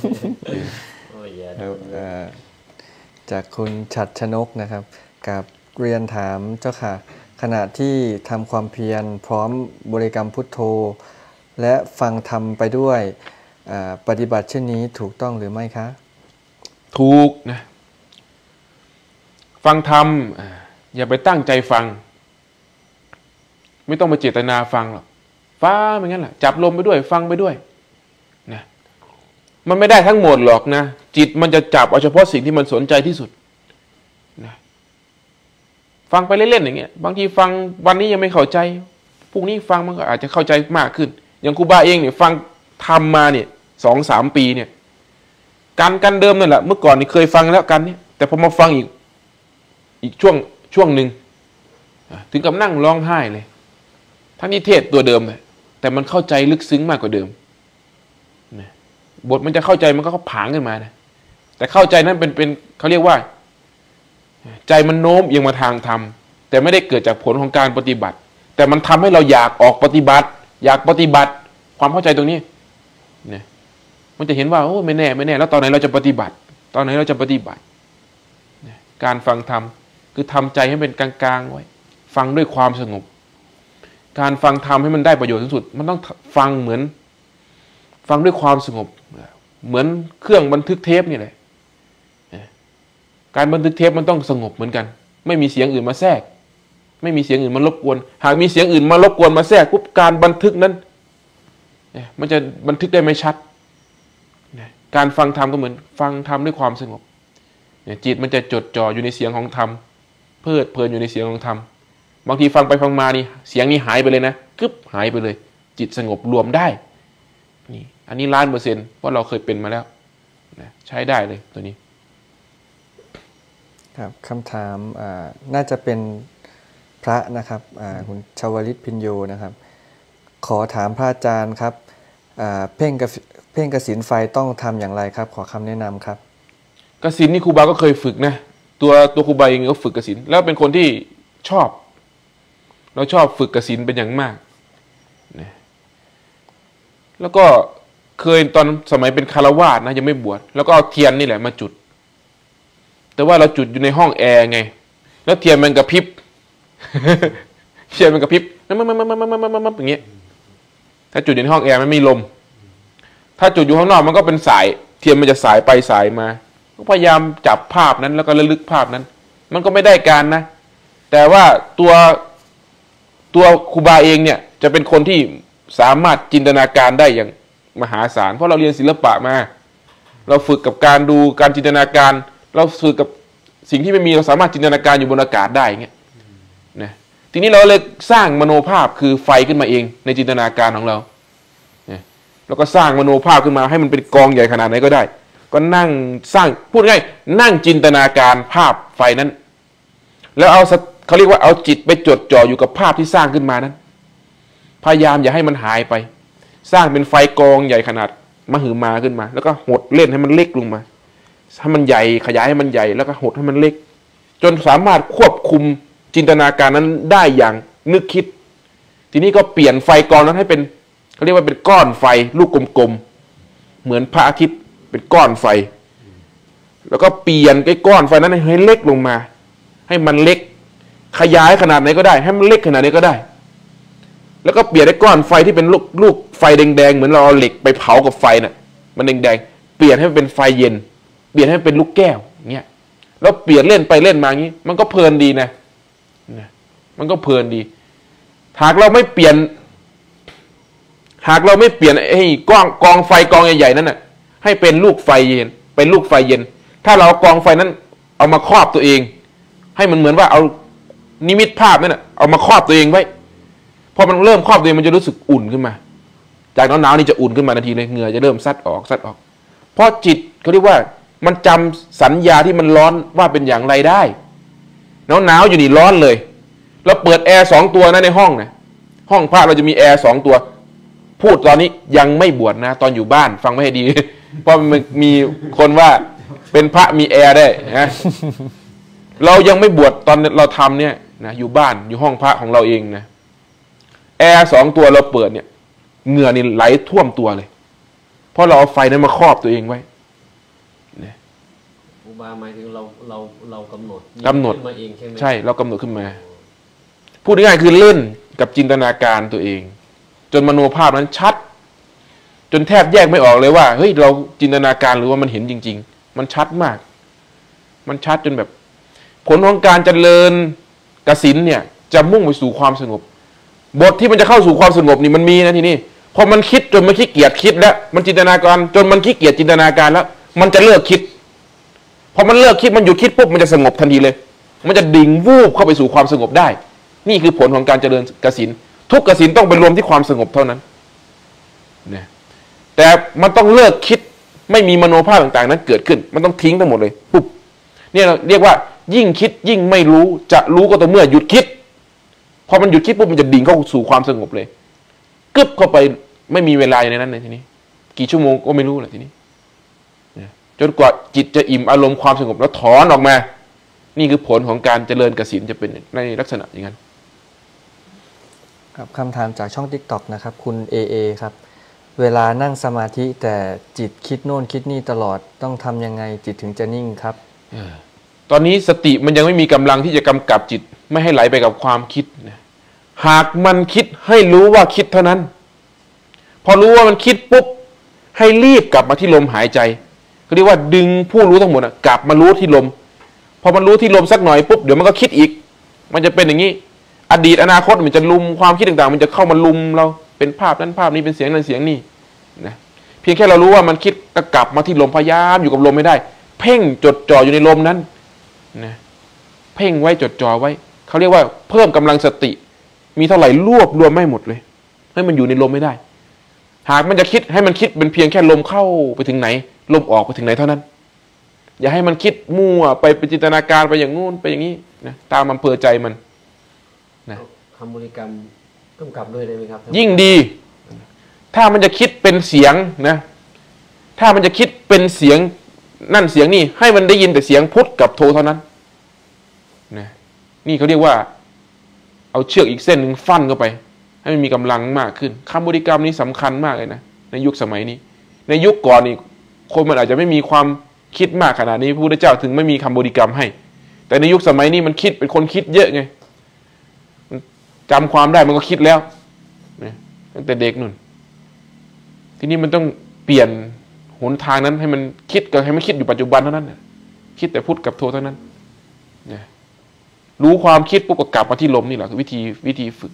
[SPEAKER 4] จากคุณฉัตรชนกนะครับกับเรียนถามเจ้าค่ะขณะที่ทำความเพียรพร้อมบริกรรมพุทโธและฟังธรรมไปด้วยปฏิบัติเช่นนี้ถูกต้องหรือไม่คะ
[SPEAKER 1] ถูกนะฟังธรรมอย่าไปตั้งใจฟังไม่ต้องไปเจตนาฟังหรอกฟ้าไม่งั้นแหละจับลมไปด้วยฟังไปด้วยนะมันไม่ได้ทั้งหมดหรอกนะจิตมันจะจับเอาเฉพาะสิ่งที่มันสนใจที่สุดนะฟังไปเล่นๆอย่างเงี้ยบางทีฟังวันนี้ยังไม่เข้าใจพรุ่งนี้ฟังมันก็อาจจะเข้าใจมากขึ้นอย่างครูบาเองเนี่ยฟังทำมาเนี่ยสองสามปีเนี่ยการกันเดิมนั่นแหละเมื่อก่อนนี่เคยฟังแล้วกันเนี่ยแต่พอมาฟังอีกอีกช่วงช่วงหนึ่งถึงกับนั่งร้องไห้เลยทั้งที่เทศตัวเดิมเลยแต่มันเข้าใจลึกซึ้งมากกว่าเดิมบทมันจะเข้าใจมันก็ผางขึ้นมานะแต่เข้าใจนั้นเป็นเป็นเขาเรียกว่าใจมันโน้มเอียงมาทางธรรมแต่ไม่ได้เกิดจากผลของการปฏิบัติแต่มันทำให้เราอยากออกปฏิบัติอยากปฏิบัติความเข้าใจตรงนี้เนี่ยมันจะเห็นว่าโอ้ไม่แน่ไม่แน่แล้วตอนไหนเราจะปฏิบัติตอนไหนเราจะปฏิบัติการฟังธรรมคือทำใจให้เป็นกลางๆไว้ฟังด้วยความสงบการฟังธรรมให้มันได้ประโยชน์ที่สุดมันต้องฟังเหมือนฟังด้วยความสงบเหมือนเครื่องบันทึกเทปนี่แหละการบันทึกเทปมันต้องสงบเหมือนกันไม่มีเสียงอื่นมาแทรกไม่มีเสียงอื่นมารบกวนหากมีเสียงอื่นมารบกวนมาแทรกปุ๊บการบันทึกนั้นมันจะบันทึกได้ไม่ชัดการฟังธรรมก็เหมือนฟังธรรมด้วยความสงบจิตมันจะจดจ่ออยู่ในเสียงของธรรมเพลิดเพลินอยู่ในเสียงของธรรมบางทีฟังไปฟังมานี่เสียงนี้หายไปเลยนะกึ๊บหายไปเลยจิตสงบรวมได้นี่อันนี้ล้านเปอร์เซ็นต์เพราะเราเคยเป็นมาแล้วนะใช้ได้เลยตัวนี้
[SPEAKER 4] ครับคำถามน่าจะเป็นพระนะครับคุณชวลิตพิญโยนะครับขอถามพระอาจารย์ครับเพ่งกับเพ่งกสิณไฟต้องทำอย่างไรครับขอคำแนะนำครับ
[SPEAKER 1] กสิณนี่ครูบาก็เคยฝึกนะตัวตัวครูบาเองก็ฝึกกสิณแล้วเป็นคนที่ชอบเราชอบฝึกกสิณเป็นอย่างมากนะแล้วก็เคยตอนสมัยเป็นคารวาสนะยังไม่บวชแล้วก็เอาเทียนนี่แหละมาจุดแต่ว่าเราจุดอยู่ในห้องแอร์ไงแล้วเทียนมันกระพริบเทียนมันกระพริบมันมันมันมันมันมันมันอย่างเงี้ยถ้าจุดอยู่ในห้องแอร์มันไม่ลมถ้าจุดอยู่ข้างนอกมันก็เป็นสายเทียนมันจะสายไปสายมาก็พยายามจับภาพนั้นแล้วก็ระลึกภาพนั้นมันก็ไม่ได้การนะแต่ว่าตัวตัวครูบาเองเนี่ยจะเป็นคนที่สามารถจินตนาการได้อย่างมหาศาลเพราะเราเรียนศิลปะมาเราฝึกกับการดูการจินตนาการเราฝึกกับสิ่งที่ไม่มีเราสามารถจินตนาการอยู่บนอากาศได้เงี้ยนะทีนี้เราเลยสร้างมโนภาพคือไฟขึ้นมาเองในจินตนาการของเราเนี่ยแล้วก็สร้างมโนภาพขึ้นมาให้มันเป็นกองใหญ่ขนาดไหนก็ได้ก็นั่งสร้างพูดง่ายนั่งจินตนาการภาพไฟนั้นแล้วเอาเขาเรียกว่าเอาจิตไปจดจ่ออยู่กับภาพที่สร้างขึ้นมานั้นพยายามอย่าให้มันหายไปสร้างเป็นไฟกองใหญ่ขนาดมหึมาขึ้นมาแล้วก็หดเล่นให้มันเล็กลงมาให้มันใหญ่ขยายให้มันใหญ่แล้วก็หดให้มันเล็กจนสามารถควบคุมจินตนาการนั้นได้อย่างนึกคิดทีนี้ก็เปลี่ยนไฟกองนั้นให้เป็นเขาเรียกว่าเป็นก้อนไฟลูกกลมๆเหมือนพระอาทิตย์เป็นก้อนไฟแล้วก็เปลี่ยนไอ้ก้อนไฟนั้นให้เล็กลงมาให้มันเล็กขยายขนาดไหนก็ได้ให้มันเล็กขนาดไหนก็ได้แล้วก็เปลี่ยนไอ้ก้อนไฟที่เป็นลูกลูกไฟแดงๆเหมือนเราเอาเหล็กไปเผากับไฟน่ะมันแดงๆเปลี่ยนให้เป็นไฟเย็นเปลี่ยนให้เป็นลูกแก้วเงี้ยแล้วเปลี่ยนเล่นไปเล่นมางี้มันก็เพลินดีนะมันก็เพลินดีหากเราไม่เปลี่ยนหากเราไม่เปลี่ยนไอ้กองกองไฟกองใหญ่ๆนั้นน่ะให้เป็นลูกไฟเย็นเป็นลูกไฟเย็นถ้าเรากองไฟนั้นเอามาครอบตัวเองให้มันเหมือนว่าเอานิมิตภาพนั่นน่ะเอามาครอบตัวเองไว้พอมันเริ่มครอบตัวเองมันจะรู้สึกอุ่นขึ้นมาจากหนาวๆนี่จะอุ่นขึ้นมาทันทีเลยเหงื่อจะเริ่มซัดออกซัดออกเพราะจิตเขาเรียกว่ามันจำสัญญาที่มันร้อนว่าเป็นอย่างไรได้หนาวๆอยู่นี่ร้อนเลยเราเปิดแอร์สองตัวนะในห้องนะห้องพระเราจะมีแอร์สองตัวพูดตอนนี้ยังไม่บวชนะตอนอยู่บ้านฟังไม่ให้ดีเพราะมันมีคนว่าเป็นพระมีแอร์ได้นะเรายังไม่บวชตอนเราทำเนี่ยนะอยู่บ้านอยู่ห้องพระของเราเองนะแอร์สองตัวเราเปิดเนี่ยเหงื่อนี่ไหลท่วมตัวเลยเพราะเราเอาไฟนั้นมาครอบตัวเองไว้เนี่ย
[SPEAKER 2] อุบาหมายถึงเราเราเรากำหนด
[SPEAKER 1] กำหนด
[SPEAKER 2] มาเองใช่ไหม
[SPEAKER 1] ใช่เรากำหนดขึ้นมาพูดง่ายๆคือเล่นกับจินตนาการตัวเองจนมโนภาพนั้นชัดจนแทบแยกไม่ออกเลยว่าเฮ้ยเราจินตนาการหรือว่ามันเห็นจริงๆมันชัดมากมันชัดจนแบบผลของการเจริญกสิณเนี่ยจะมุ่งไปสู่ความสงบบทที่มันจะเข้าสู่ความสงบนี่มันมีนะทีนี้พอมันคิดจนมันขี้เกียจคิดแล้วมันจินตนาการจนมันขี้เกียจจินตนาการแล้วมันจะเลิกคิดพอมันเลิกคิดมันหยุดคิดปุ๊บมันจะสงบทันทีเลยมันจะดิ่งวูบเข้าไปสู่ความสงบได้นี่คือผลของการเจริญกสิณทุกกสิณต้องไปรวมที่ความสงบเท่านั้นเนี่ยแต่มันต้องเลิกคิดไม่มีมโนภาพต่างๆนั้นเกิดขึ้นมันต้องทิ้งทั้งหมดเลยปุ๊บนี่เนี่ยเราเรียกว่ายิ่งคิดยิ่งไม่รู้จะรู้ก็ต่อเมื่อหยุดคิดพอมันหยุดคิดปุ๊บมันจะดิ่งเข้าสู่ความสงบเลยกึบเข้าไปไม่มีเวลาอยู่ในนั้นเลยทีนี้กี่ชั่วโมงก็ไม่รู้แหละทีนี้จนกว่าจิตจะอิ่มอารมณ์ความสงบแล้วถอนออกมานี่คือผลของการเจริญกสิณจะเป็นในลักษณะอย่างนั้น
[SPEAKER 4] ครับคำถามจากช่อง ติ๊กต็อก นะครับคุณ เอ เอ ครับเวลานั่งสมาธิแต่จิตคิดโน่นคิดนี่ตลอดต้องทำยังไงจิตถึงจะนิ่งครับ
[SPEAKER 1] ตอนนี้สติมันยังไม่มีกำลังที่จะกำกับจิตไม่ให้ไหลไปกับความคิดนะหากมันคิดให้รู้ว่าคิดเท่านั้นพอรู้ว่ามันคิดปุ๊บให้รีบกลับมาที่ลมหายใจเขาเรียกว่าดึงผู้รู้ทั้งหมดกลับมารู้ที่ลมพอมันรู้ที่ลมสักหน่อยปุ๊บเดี๋ยวมันก็คิดอีกมันจะเป็นอย่างนี้อดีตอนาคตมันจะลุมความคิดต่างๆมันจะเข้ามาลุมเราเป็นภาพนั้นภาพนี้เป็นเสียงนั้นเสียงนี้นะเพียงแค่เรารู้ว่ามันคิดก็กลับมาที่ลมพยายามอยู่กับลมไม่ได้เพ่งจดจ่ออยู่ในลมนั้นนะเพ่งไว้จดจ่อไว้เขาเรียกว่าเพิ่มกำลังสติมีเท่าไหร่รวบรวมไม่หมดเลยให้มันอยู่ในลมไม่ได้หากมันจะคิดให้มันคิดเป็นเพียงแค่ลมเข้าไปถึงไหนลมออกไปถึงไหนเท่านั้นอย่าให้มันคิดมั่วไปเป็นจินตนาการไปอย่างงู้นไปอย่างนี้นะตามอำเภอใจมัน
[SPEAKER 2] นะคำบริกรรมกำกับด้วยได้ไหมครับ
[SPEAKER 1] ยิ่งดีถ้ามันจะคิดเป็นเสียงนะถ้ามันจะคิดเป็นเสียงนั่นเสียงนี่ให้มันได้ยินแต่เสียงพุทธกับโทเท่านั้นนะนี่เขาเรียกว่าเอาเชือกอีกเส้นหนึ่งฟันเข้าไปให้มันมีกำลังมากขึ้นคำบริกรรมนี้สำคัญมากเลยนะในยุคสมัยนี้ในยุคก่อนนี่คนมันอาจจะไม่มีความคิดมากขนาดนี้พระพุทธเจ้าถึงไม่มีคำบริกรรมให้แต่ในยุคสมัยนี้มันคิดเป็นคนคิดเยอะไงจำความได้มันก็คิดแล้วนะตั้งแต่เด็กนู่นทีนี้มันต้องเปลี่ยนหนทางนั้นให้มันคิดก็ให้มันคิดอยู่ปัจจุบันเท่านั้นนะคิดแต่พุทธกับโทเท่านั้นนะรู้ความคิดปุ๊บก็กลับมาที่ลมนี่แหละคือวิธีวิธีฝึก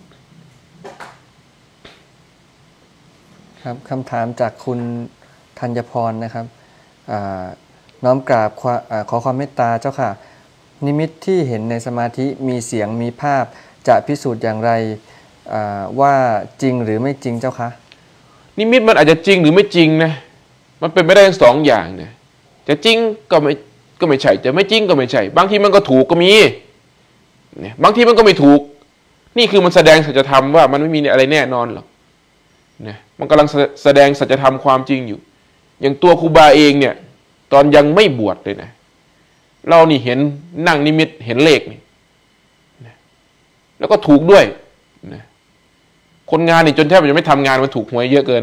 [SPEAKER 4] ครับคำถามจากคุณธัญพรนะครับน้อมกราบขอความเมตตาเจ้าค่ะนิมิตที่เห็นในสมาธิมีเสียงมีภาพจะพิสูจน์อย่างไรว่าจริงหรือไม่จริงเจ้าคะ
[SPEAKER 1] นิมิตมันอาจจะจริงหรือไม่จริงนะมันเป็นไปได้ทั้งสองอย่างเนี่ยจะจริงก็ไม่ก็ไม่ใช่จะไม่จริงก็ไม่ใช่บางทีมันก็ถูกก็มีเนี่ยบางทีมันก็ไม่ถูกนี่คือมันแสดงสัจธรรมว่ามันไม่มีอะไรแน่นอนหรอกเนี่ยมันกำลังแสดงสัจธรรมความจริงอยู่อย่างตัวครูบาเองเนี่ยตอนยังไม่บวชเลยนะเรานี่เห็นนั่งนิมิตเห็นเลขนี่แล้วก็ถูกด้วยนะคนงานนี่จนแทบจะไม่ทำงานมันถูกหวยเยอะเกิน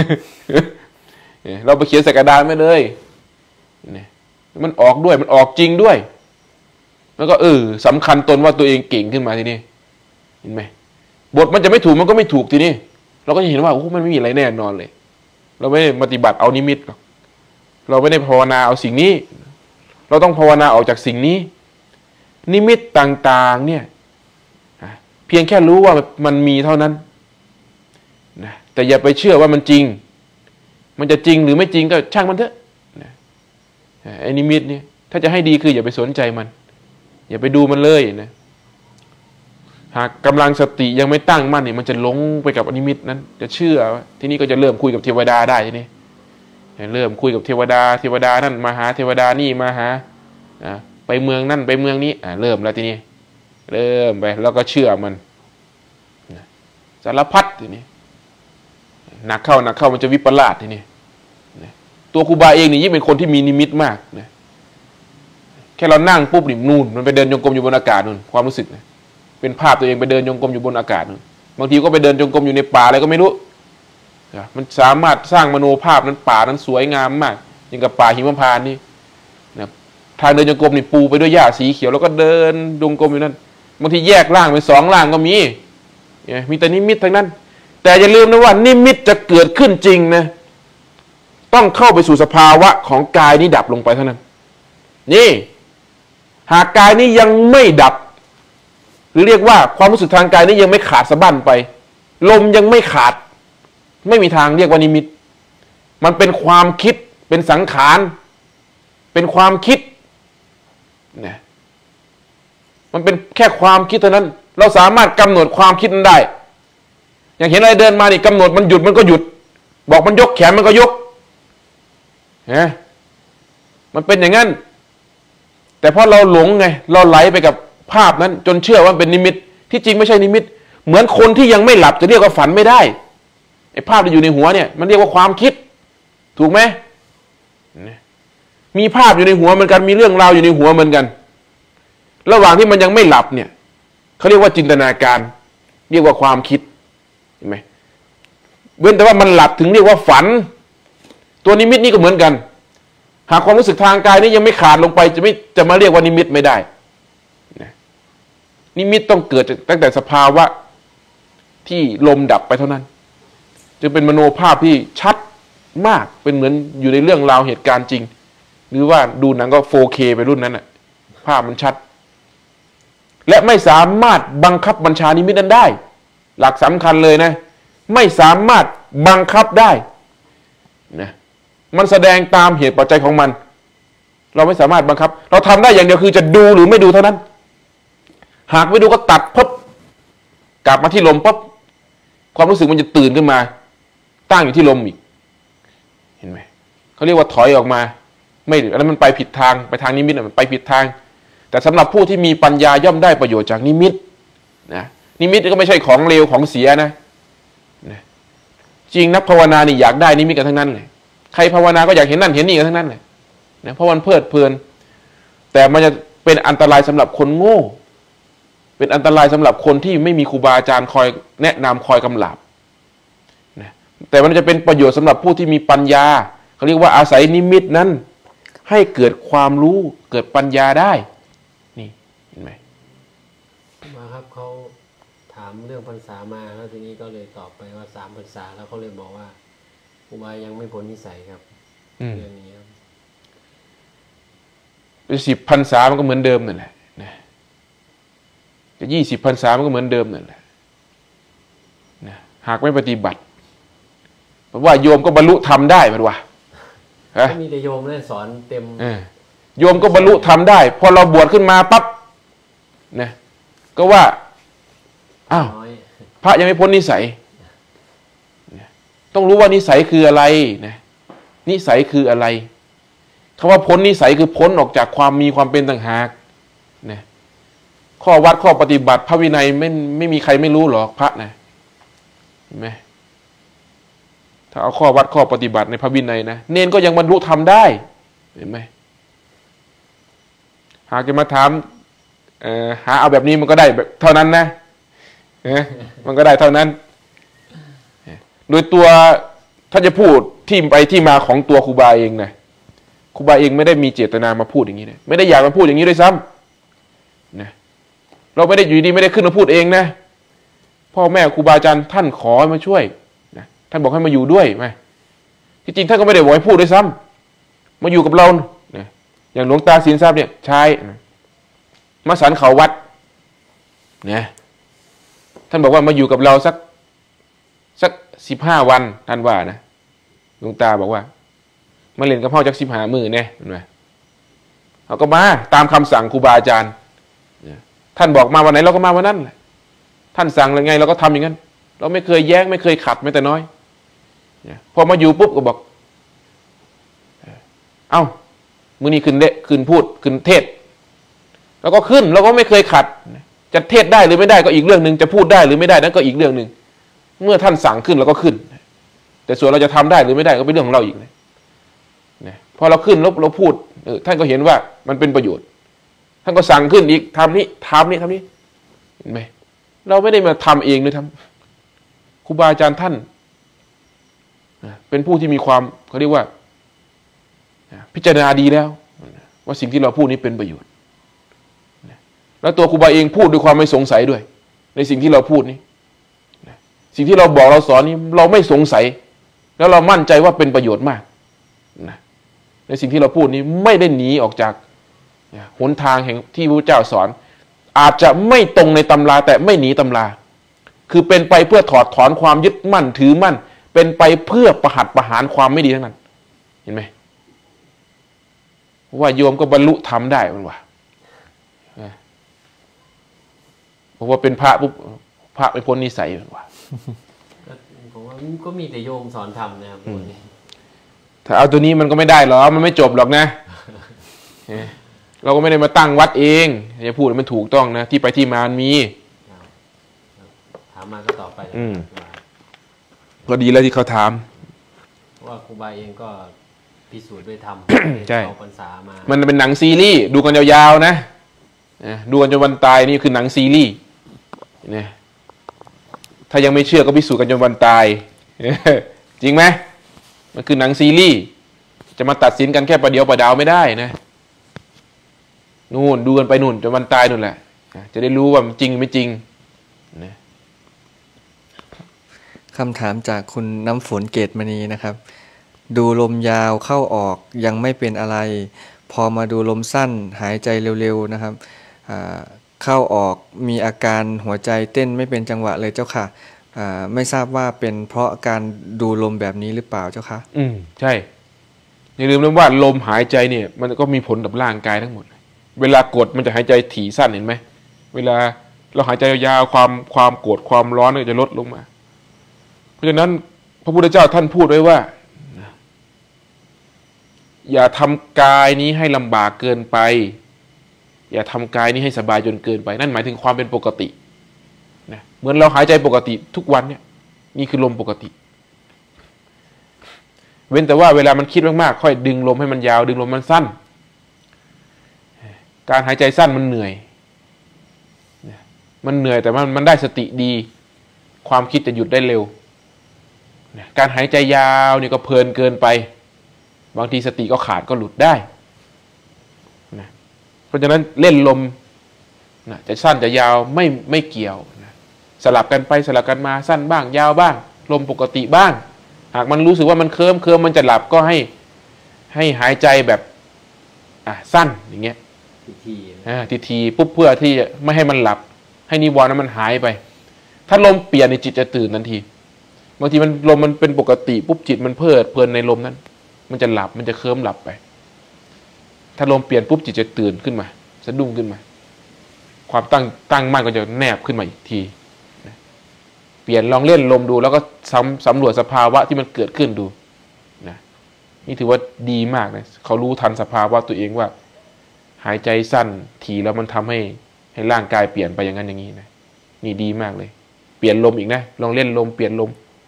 [SPEAKER 1] เราไปเขียนใส่กระดานไม่เลยมันออกด้วยมันออกจริงด้วยแล้วก็เออสำคัญตนว่าตัวเองเก่งขึ้นมาทีนี้เห็นไหมบทมันจะไม่ถูกมันก็ไม่ถูกทีนี้เราก็จะเห็นว่าโอ้มันไม่มีอะไรแน่นอนเลยเราไม่ได้ปฏิบัติเอานิมิตหรอกเราไม่ได้ภาวนาเอาสิ่งนี้เราต้องภาวนาออกจากสิ่งนี้นิมิตต่างๆเนี่ยเพียงแค่รู้ว่ามันมีเท่านั้นนะแต่อย่าไปเชื่อว่ามันจริงมันจะจริงหรือไม่จริงก็ช่างมันเถอะนะไอ้นิมิตเนี่ยถ้าจะให้ดีคืออย่าไปสนใจมันอย่าไปดูมันเลยนะหากกำลังสติยังไม่ตั้งมั่นเนี่ยมันจะหลงไปกับนิมิตนั้นจะเชื่อที่นี่ก็จะเริ่มคุยกับเทวดาได้ทีนี้เริ่มคุยกับเทวดาเทวดานั่นมาหาเทวดานี่มาหาไปเมืองนั่นไปเมืองนี้เริ่มแล้วทีนี้เริ่มไปแล้วก็เชื่อมันสารพัดทีนี้หนักเข้าหนักเข้ามันจะวิปลาสทีนี้ตัวครูบาเองนี่ยิ่งเป็นคนที่มีนิมิตมากนะแค่เรานั่งปุ๊บนี่นู่นมันไปเดินจงกรมอยู่บนอากาศนู่นความรู้สึกนะเป็นภาพตัวเองไปเดินจงกรมอยู่บนอากาศนู่นบางทีก็ไปเดินจงกรมอยู่ในป่าอะไรก็ไม่รู้มันสามารถสร้างมโนภาพนั้นป่านั้นสวยงามมากอย่างกับป่าหิมพานต์นี่นะทางเดินจงกรมนี่ปูไปด้วยหญ้าสีเขียวแล้วก็เดินจงกรมอยู่นั่นบางทีแยกร่างเป็นสองร่างก็มีมีแต่นิมิตทั้งนั้นแต่อย่าลืมนะว่านิมิตจะเกิดขึ้นจริงนะต้องเข้าไปสู่สภาวะของกายนี้ดับลงไปเท่านั้นนี่หากกายนี้ยังไม่ดับหรือเรียกว่าความรู้สึกทางกายนี้ยังไม่ขาดสะบั้นไปลมยังไม่ขาดไม่มีทางเรียกว่านิมิตมันเป็นความคิดเป็นสังขารเป็นความคิดนะมันเป็นแค่ความคิดเท่านั้นเราสามารถกำหนดความคิดนั้นได้อย่างเห็นอะไรเดินมานี่กำหนดมันหยุดมันก็หยุดบอกมันยกแขนมันก็ยกนะมันเป็นอย่างนั้นแต่พอเราหลงไงเราไหลไปกับภาพนั้นจนเชื่อว่าเป็นนิมิตที่จริงไม่ใช่นิมิตเหมือนคนที่ยังไม่หลับจะเรียกว่าฝันไม่ได้ไอ้ภาพที่อยู่ในหัวเนี่ยมันเรียกว่าความคิดถูกไหมมีภาพอยู่ในหัวเหมือนกันมีเรื่องราวอยู่ในหัวเหมือนกันระหว่างที่มันยังไม่หลับเนี่ยเขาเรียกว่าจินตนาการเรียกว่าความคิดเห็นไหมเว้นแต่ว่ามันหลับถึงเรียกว่าฝันตัวนิมิตนี่ก็เหมือนกันหากความรู้สึกทางกายนี้ยังไม่ขาดลงไปจะไม่จะมาเรียกว่านิมิตไม่ได้นิมิตต้องเกิดตั้งแต่สภาวะที่ลมดับไปเท่านั้นจึงเป็นมโนภาพที่ชัดมากเป็นเหมือนอยู่ในเรื่องราวเหตุการณ์จริงหรือว่าดูหนังก็ โฟร์เค ไปรุ่นนั้นน่ะภาพมันชัดและไม่สามารถบังคับบัญชานิมิตนั้นได้หลักสำคัญเลยนะไม่สามารถบังคับได้นะมันแสดงตามเหตุปัจจัยของมันเราไม่สามารถบังคับเราทำได้อย่างเดียวคือจะดูหรือไม่ดูเท่านั้นหากไม่ดูก็ตัดปุ๊บกลับมาที่ลมปุ๊บความรู้สึกมันจะตื่นขึ้นมาตั้งอยู่ที่ลมอีกเห็นไหมเขาเรียกว่าถอยออกมาไม่แล้วมันไปผิดทางไปทางนิมิตมันไปผิดทางแต่สำหรับผู้ที่มีปัญญาย่อมได้ประโยชน์จากนิมิตนะนิมิตก็ไม่ใช่ของเลวของเสียนะนะจริงนักภาวนานี่อยากได้นิมิตกันทั้งนั้นเลยใครภาวนาก็อยากเห็นนั่นเห็นนี่กันทั้งนั้นเลยนะเพราะมันเพลิดเพลินแต่มันจะเป็นอันตรายสำหรับคนโง่เป็นอันตรายสำหรับคนที่ไม่มีครูบาอาจารย์คอยแนะนำคอยกำลับนะแต่มันจะเป็นประโยชน์สำหรับผู้ที่มีปัญญาเขาเรียกว่าอาศัยนิมิตนั้นให้เกิดความรู้เกิดปัญญาได้นี่เห็นไหม
[SPEAKER 2] มาครับเขาถามเรื่องพรรษามาแล้วทีนี้ก็เลยตอบไปว่าสามพรรษาแล้วเขาเลยบอกว่าครูบายังไม่พ้นนิสัยครับเรื่องนี้ครับ
[SPEAKER 1] เป็นสิบพรรษามันก็เหมือนเดิมนั่นแหละนะจะยี่สิบพรรษามันก็เหมือนเดิมนั่นแหละนะหากไม่ปฏิบัติเพราะว่าโยมก็บรรลุธรรมได้มันวะ
[SPEAKER 2] ก็มีแต่โยมเลยสอนเต็ม
[SPEAKER 1] โยมก็บรรลุธรรมได้พอเราบวชขึ้นมาปั๊บนะก็ว่าอ้าวพระยังไม่พ้นนิสัยต้องรู้ว่านิสัยคืออะไรนะนิสัยคืออะไรคำว่าพ้นนิสัยคือพ้นออกจากความมีความเป็นต่างหากนะข้อวัดข้อปฏิบัติพระวินัยไม่ไม่มีใครไม่รู้หรอกพระนะเห็นไหมถ้าเอาข้อวัดข้อปฏิบัติในพระวินัยนะเนนก็ยังบรรลุธรรมได้เห็นไหมหากจะมาถามหาเอาแบบนี้มันก็ได้แบบเท่านั้นนะมันก็ได้เท่านั้นโดยตัวถ้าจะพูดที่ไปที่มาของตัวครูบาเองนะครูบาเองไม่ได้มีเจตนามาพูดอย่างนี้นะไม่ได้อยากมาพูดอย่างนี้ด้วยซ้ำนะเราไม่ได้อยู่ดีไม่ได้ขึ้นมาพูดเองนะพ่อแม่ครูบาอาจารย์ท่านขอมาช่วยนะท่านบอกให้มาอยู่ด้วยไหมที่จริงท่านก็ไม่ได้บอกให้พูดด้วยซ้ำมาอยู่กับเรานะอย่างหลวงตาศีลทรัพย์เนี่ยใช้นะมาสันเขาวัดนะท่านบอกว่ามาอยู่กับเราสักสักสิบห้าวันท่านว่านะหลวงตาบอกว่ามาเรียนกับพ่อจักสิบหามือเนี่ยเห็นไหมเขาก็มาตามคำสั่งครูบาอาจารย์ท่านบอกมาวันไหนเราก็มาวันนั้นแหละท่านสั่งอะไรไงเราก็ทำอย่างนั้นเราไม่เคยแย้งไม่เคยขัดแม้แต่น้อยพอมาอยู่ปุ๊บก็บอกเอ้ามือนี้ขึ้นเละขึ้นพูดขึ้นเทศแล้วก็ขึ้นเราก็ไม่เคยขัดจะเทศได้หรือไม่ได้ก็อีกเรื่องหนึ่งจะพูดได้หรือไม่ได้นั่นก็อีกเรื่องหนึ่งเมื่อท่านสั่งขึ้นเราก็ขึ้นแต่ส่วนเราจะทำได้หรือไม่ได้ก็เป็นเรื่องของเราอีกนะพอเราขึ้นแล้วเราพูดท่านก็เห็นว่ามันเป็นประโยชน์ท่านก็สั่งขึ้นอีกทำนี้ทำนี้ทำนี้เห็นไหมเราไม่ได้มาทำเองเลยทำครูบาอาจารย์ท่านเป็นผู้ที่มีความเขาเรียกว่าพิจารณาดีแล้วว่าสิ่งที่เราพูดนี้เป็นประโยชน์แล้วตัวครูบาเองพูดด้วยความไม่สงสัยด้วยในสิ่งที่เราพูดนี้สิ่งที่เราบอกเราสอนนี้เราไม่สงสัยแล้วเรามั่นใจว่าเป็นประโยชน์มากนะในสิ่งที่เราพูดนี้ไม่ได้หนีออกจากหนทางแห่งที่พระเจ้าสอนอาจจะไม่ตรงในตำราแต่ไม่หนีตำราคือเป็นไปเพื่อถอดถอนความยึดมั่นถือมั่นเป็นไปเพื่อประหัตประหารความไม่ดีทั้งนั้นเห็นไหมว่าโยมก็บรรลุธรรมได้มันว่าเพราะว่าเป็นพระปุ๊บพระไปพ้นนิสัยมันว่า
[SPEAKER 2] ผมว่าก็มีแต่โยมสอนธรรมนะครับ
[SPEAKER 1] ถ้าเอาตัวนี้มันก็ไม่ได้หรอกมันไม่จบหรอกนะเราก็ไม่ได้มาตั้งวัดเองอย่าพูดมันถูกต้องนะที่ไปที่มามันมี
[SPEAKER 2] ถามมาก็ตอบไป
[SPEAKER 1] อืมก็ดีแล้วที่เขาถาม
[SPEAKER 2] ว่าครูบาเองก็พิสูจน์ด้วยธรรม
[SPEAKER 1] ใช่
[SPEAKER 2] เอาพรรษามา
[SPEAKER 1] มันเป็นหนังซีรีส์ดูกันยาวๆนะดูกันจนวันตายนี่คือหนังซีรีส์เนี่ยถ้ายังไม่เชื่อก็พิสูจน์กันจนวันตายจริงไหมมันคือหนังซีรีส์จะมาตัดสินกันแค่ประเดียวประดาวไม่ได้นะนู่นดูกันไปนู่นจนวันตายนู่นแหละจะได้รู้ว่ามันจริงไม่จริงนะ
[SPEAKER 4] คำถามจากคุณน้ำฝนเกตมณีนะครับดูลมยาวเข้าออกยังไม่เป็นอะไรพอมาดูลมสั้นหายใจเร็วๆนะครับเข้าออกมีอาการหัวใจเต้นไม่เป็นจังหวะเลยเจ้าค่ะไม่ทราบว่าเป็นเพราะการดูลมแบบนี้หรือเปล่าเจ้าค่ะ
[SPEAKER 1] อืมใช่อย่าลืมนะว่าลมหายใจเนี่ยมันก็มีผลกับร่างกายทั้งหมดเวลากดมันจะหายใจถี่สั้นเห็นไหมเวลาเราหายใจยาวความความโกรธความร้อนก็จะลดลงมาเพราะฉะนั้นพระพุทธเจ้าท่านพูดไว้ว่าอย่าทำกายนี้ให้ลำบากเกินไปอย่าทำกายนี้ให้สบายจนเกินไปนั่นหมายถึงความเป็นปกตินะเหมือนเราหายใจปกติทุกวันเนี่ยนี่คือลมปกติเว้นแต่ว่าเวลามันคิดมากๆค่อยดึงลมให้มันยาวดึงลมมันสั้นการหายใจสั้นมันเหนื่อยมันเหนื่อยแต่มันมันได้สติดีความคิดจะหยุดได้เร็วการหายใจยาวนี่ก็เพลินเกินไปบางทีสติก็ขาดก็หลุดได้นะเพราะฉะนั้นเล่นลมนะจะสั้นจะยาวไม่ไม่เกี่ยวนะสลับกันไปสลับกันมาสั้นบ้างยาวบ้างลมปกติบ้างหากมันรู้สึกว่ามันเคลิ้มเคลิ้มมันจะหลับก็ให้ให้หายใจแบบอ่ะสั้นอย่างเงี้ย
[SPEAKER 2] ที
[SPEAKER 1] อ่าทีทีปุ๊บเพื่อที่ไม่ให้มันหลับให้นิวรณ์นั้นมันหายไปถ้าลมเปลี่ยนในจิตจะตื่นทันทีบางทีมันลมมันเป็นปกติปุ๊บจิตมันเพลิดเพลินในลมนั้นมันจะหลับมันจะเคลิ้มหลับไปถ้าลมเปลี่ยนปุ๊บจิตจะตื่นขึ้นมาสะดุ้งขึ้นมาความตั้งตั้งมั่นก็จะแนบขึ้นมาอีกทีเปลี่ยนลองเล่นลมดูแล้วก็สำสำรวจสภาวะที่มันเกิดขึ้นดูนะนี่ถือว่าดีมากนะเขารู้ทันสภาวะตัวเองว่าหายใจสั้นทีแล้วมันทำให้ให้ร่างกายเปลี่ยนไปอย่างนั้นอย่างนี้นะนี่ดีมากเลยเปลี่ยนลมอีกนะลองเล่นลมเปลี่ยนลม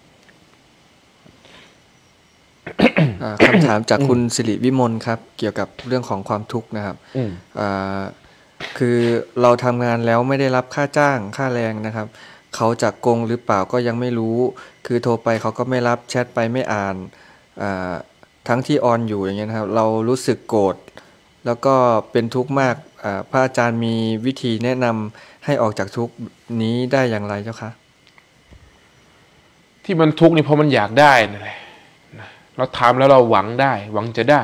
[SPEAKER 4] คำถามจากคุณสิริวิมลครับเกี่ยวกับเรื่องของความทุกข์นะครับคือเราทำงานแล้วไม่ได้รับค่าจ้างค่าแรงนะครับเขาจะโกงหรือเปล่าก็ยังไม่รู้คือโทรไปเขาก็ไม่รับแชทไปไม่อ่านทั้งที่ออนอยู่อย่างเงี้ยนะครับเรารู้สึกโกรธแล้วก็เป็นทุกข์มากพระอาจารย์มีวิธีแนะนำให้ออกจากทุกข์นี้ได้อย่างไรเจ้าคะ
[SPEAKER 1] ที่มันทุกข์นี่เพราะมันอยากได้นั่นแหละเราทำแล้วเราหวังได้หวังจะได้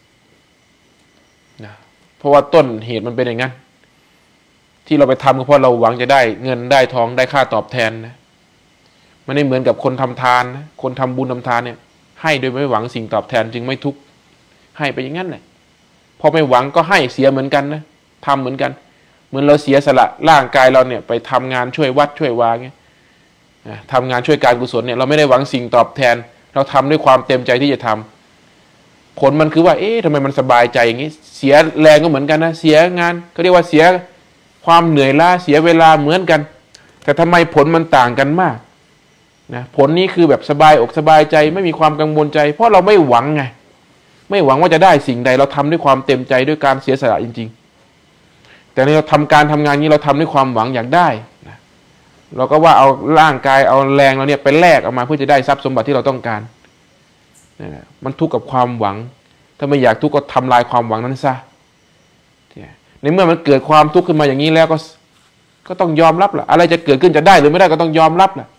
[SPEAKER 1] นะเพราะว่าต้นเหตุมันเป็นอย่างนั้นที่เราไปทำก็เพราะเราหวังจะได้เงินได้ทองได้ค่าตอบแทนนะมันไม่เหมือนกับคนทำทานนะคนทำบุญทำทานเนี่ยให้โดยไม่หวังสิ่งตอบแทนจึงไม่ทุกข์ให้ไปอย่างนั้นแหละพอไม่หวังก็ให้เสียเหมือนกันนะทำเหมือนกันเหมือนเราเสียสละร่างกายเราเนี่ยไปทำงานช่วยวัดช่วยวาเงี้ยทำงานช่วยการกุศลเนี่ยเราไม่ได้หวังสิ่งตอบแทนเราทำด้วยความเต็มใจที่จะทำผลมันคือว่าเอ๊ะทำไมมันสบายใจอย่างนี้เสียแรงก็เหมือนกันนะเสียงานก็เรียกว่าเสียความเหนื่อยล้าเสียเวลาเหมือนกันแต่ทำไมผลมันต่างกันมากนะผลนี้คือแบบสบายอกสบายใจไม่มีความกังวลใจเพราะเราไม่หวังไงไม่หวังว่าจะได้สิ่งใดเราทำด้วยความเต็มใจด้วยการเสียสละจริงๆแต่เราทำการทำงานนี้เราทำด้วยความหวังอยากได้นะเราก็ว่าเอาร่างกายเอาแรงเราเนี่ยไปแลกออกมาเพื่อจะได้ทรัพย์สมบัติที่เราต้องการนะมันทุกข์กับความหวังถ้าไม่อยากทุกข์ก็ทำลายความหวังนั้นซะในเมื่อมันเกิดความทุกข์ขึ้นมาอย่างนี้แล้วก็ก็ต้องยอมรับล่ะอะไรจะเกิดขึ้นจะได้หรือไม่ได้ก็ต้องยอมรับล่ะ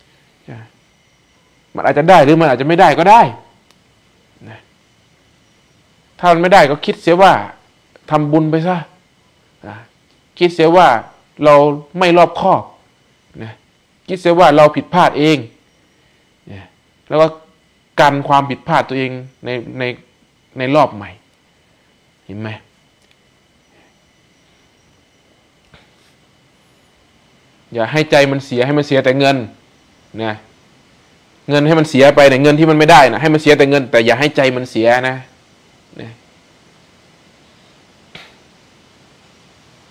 [SPEAKER 1] มันอาจจะได้หรือมันอาจจะไม่ได้ก็ได้นะถ้ามันไม่ได้ก็คิดเสียว่าทำบุญไปซะคิดเสียว่าเราไม่รอบคอบนะคิดเสียว่าเราผิดพลาดเองนะแล้วก็กันความผิดพลาดตัวเองในในในรอบใหม่เห็นไหมอย่าให้ใจมันเสียให้มันเสียแต่เงินนะเงินให้มันเสียไปเนี่ยเงินที่มันไม่ได้นะให้มันเสียแต่เงินแต่อย่าให้ใจมันเสียนะนะ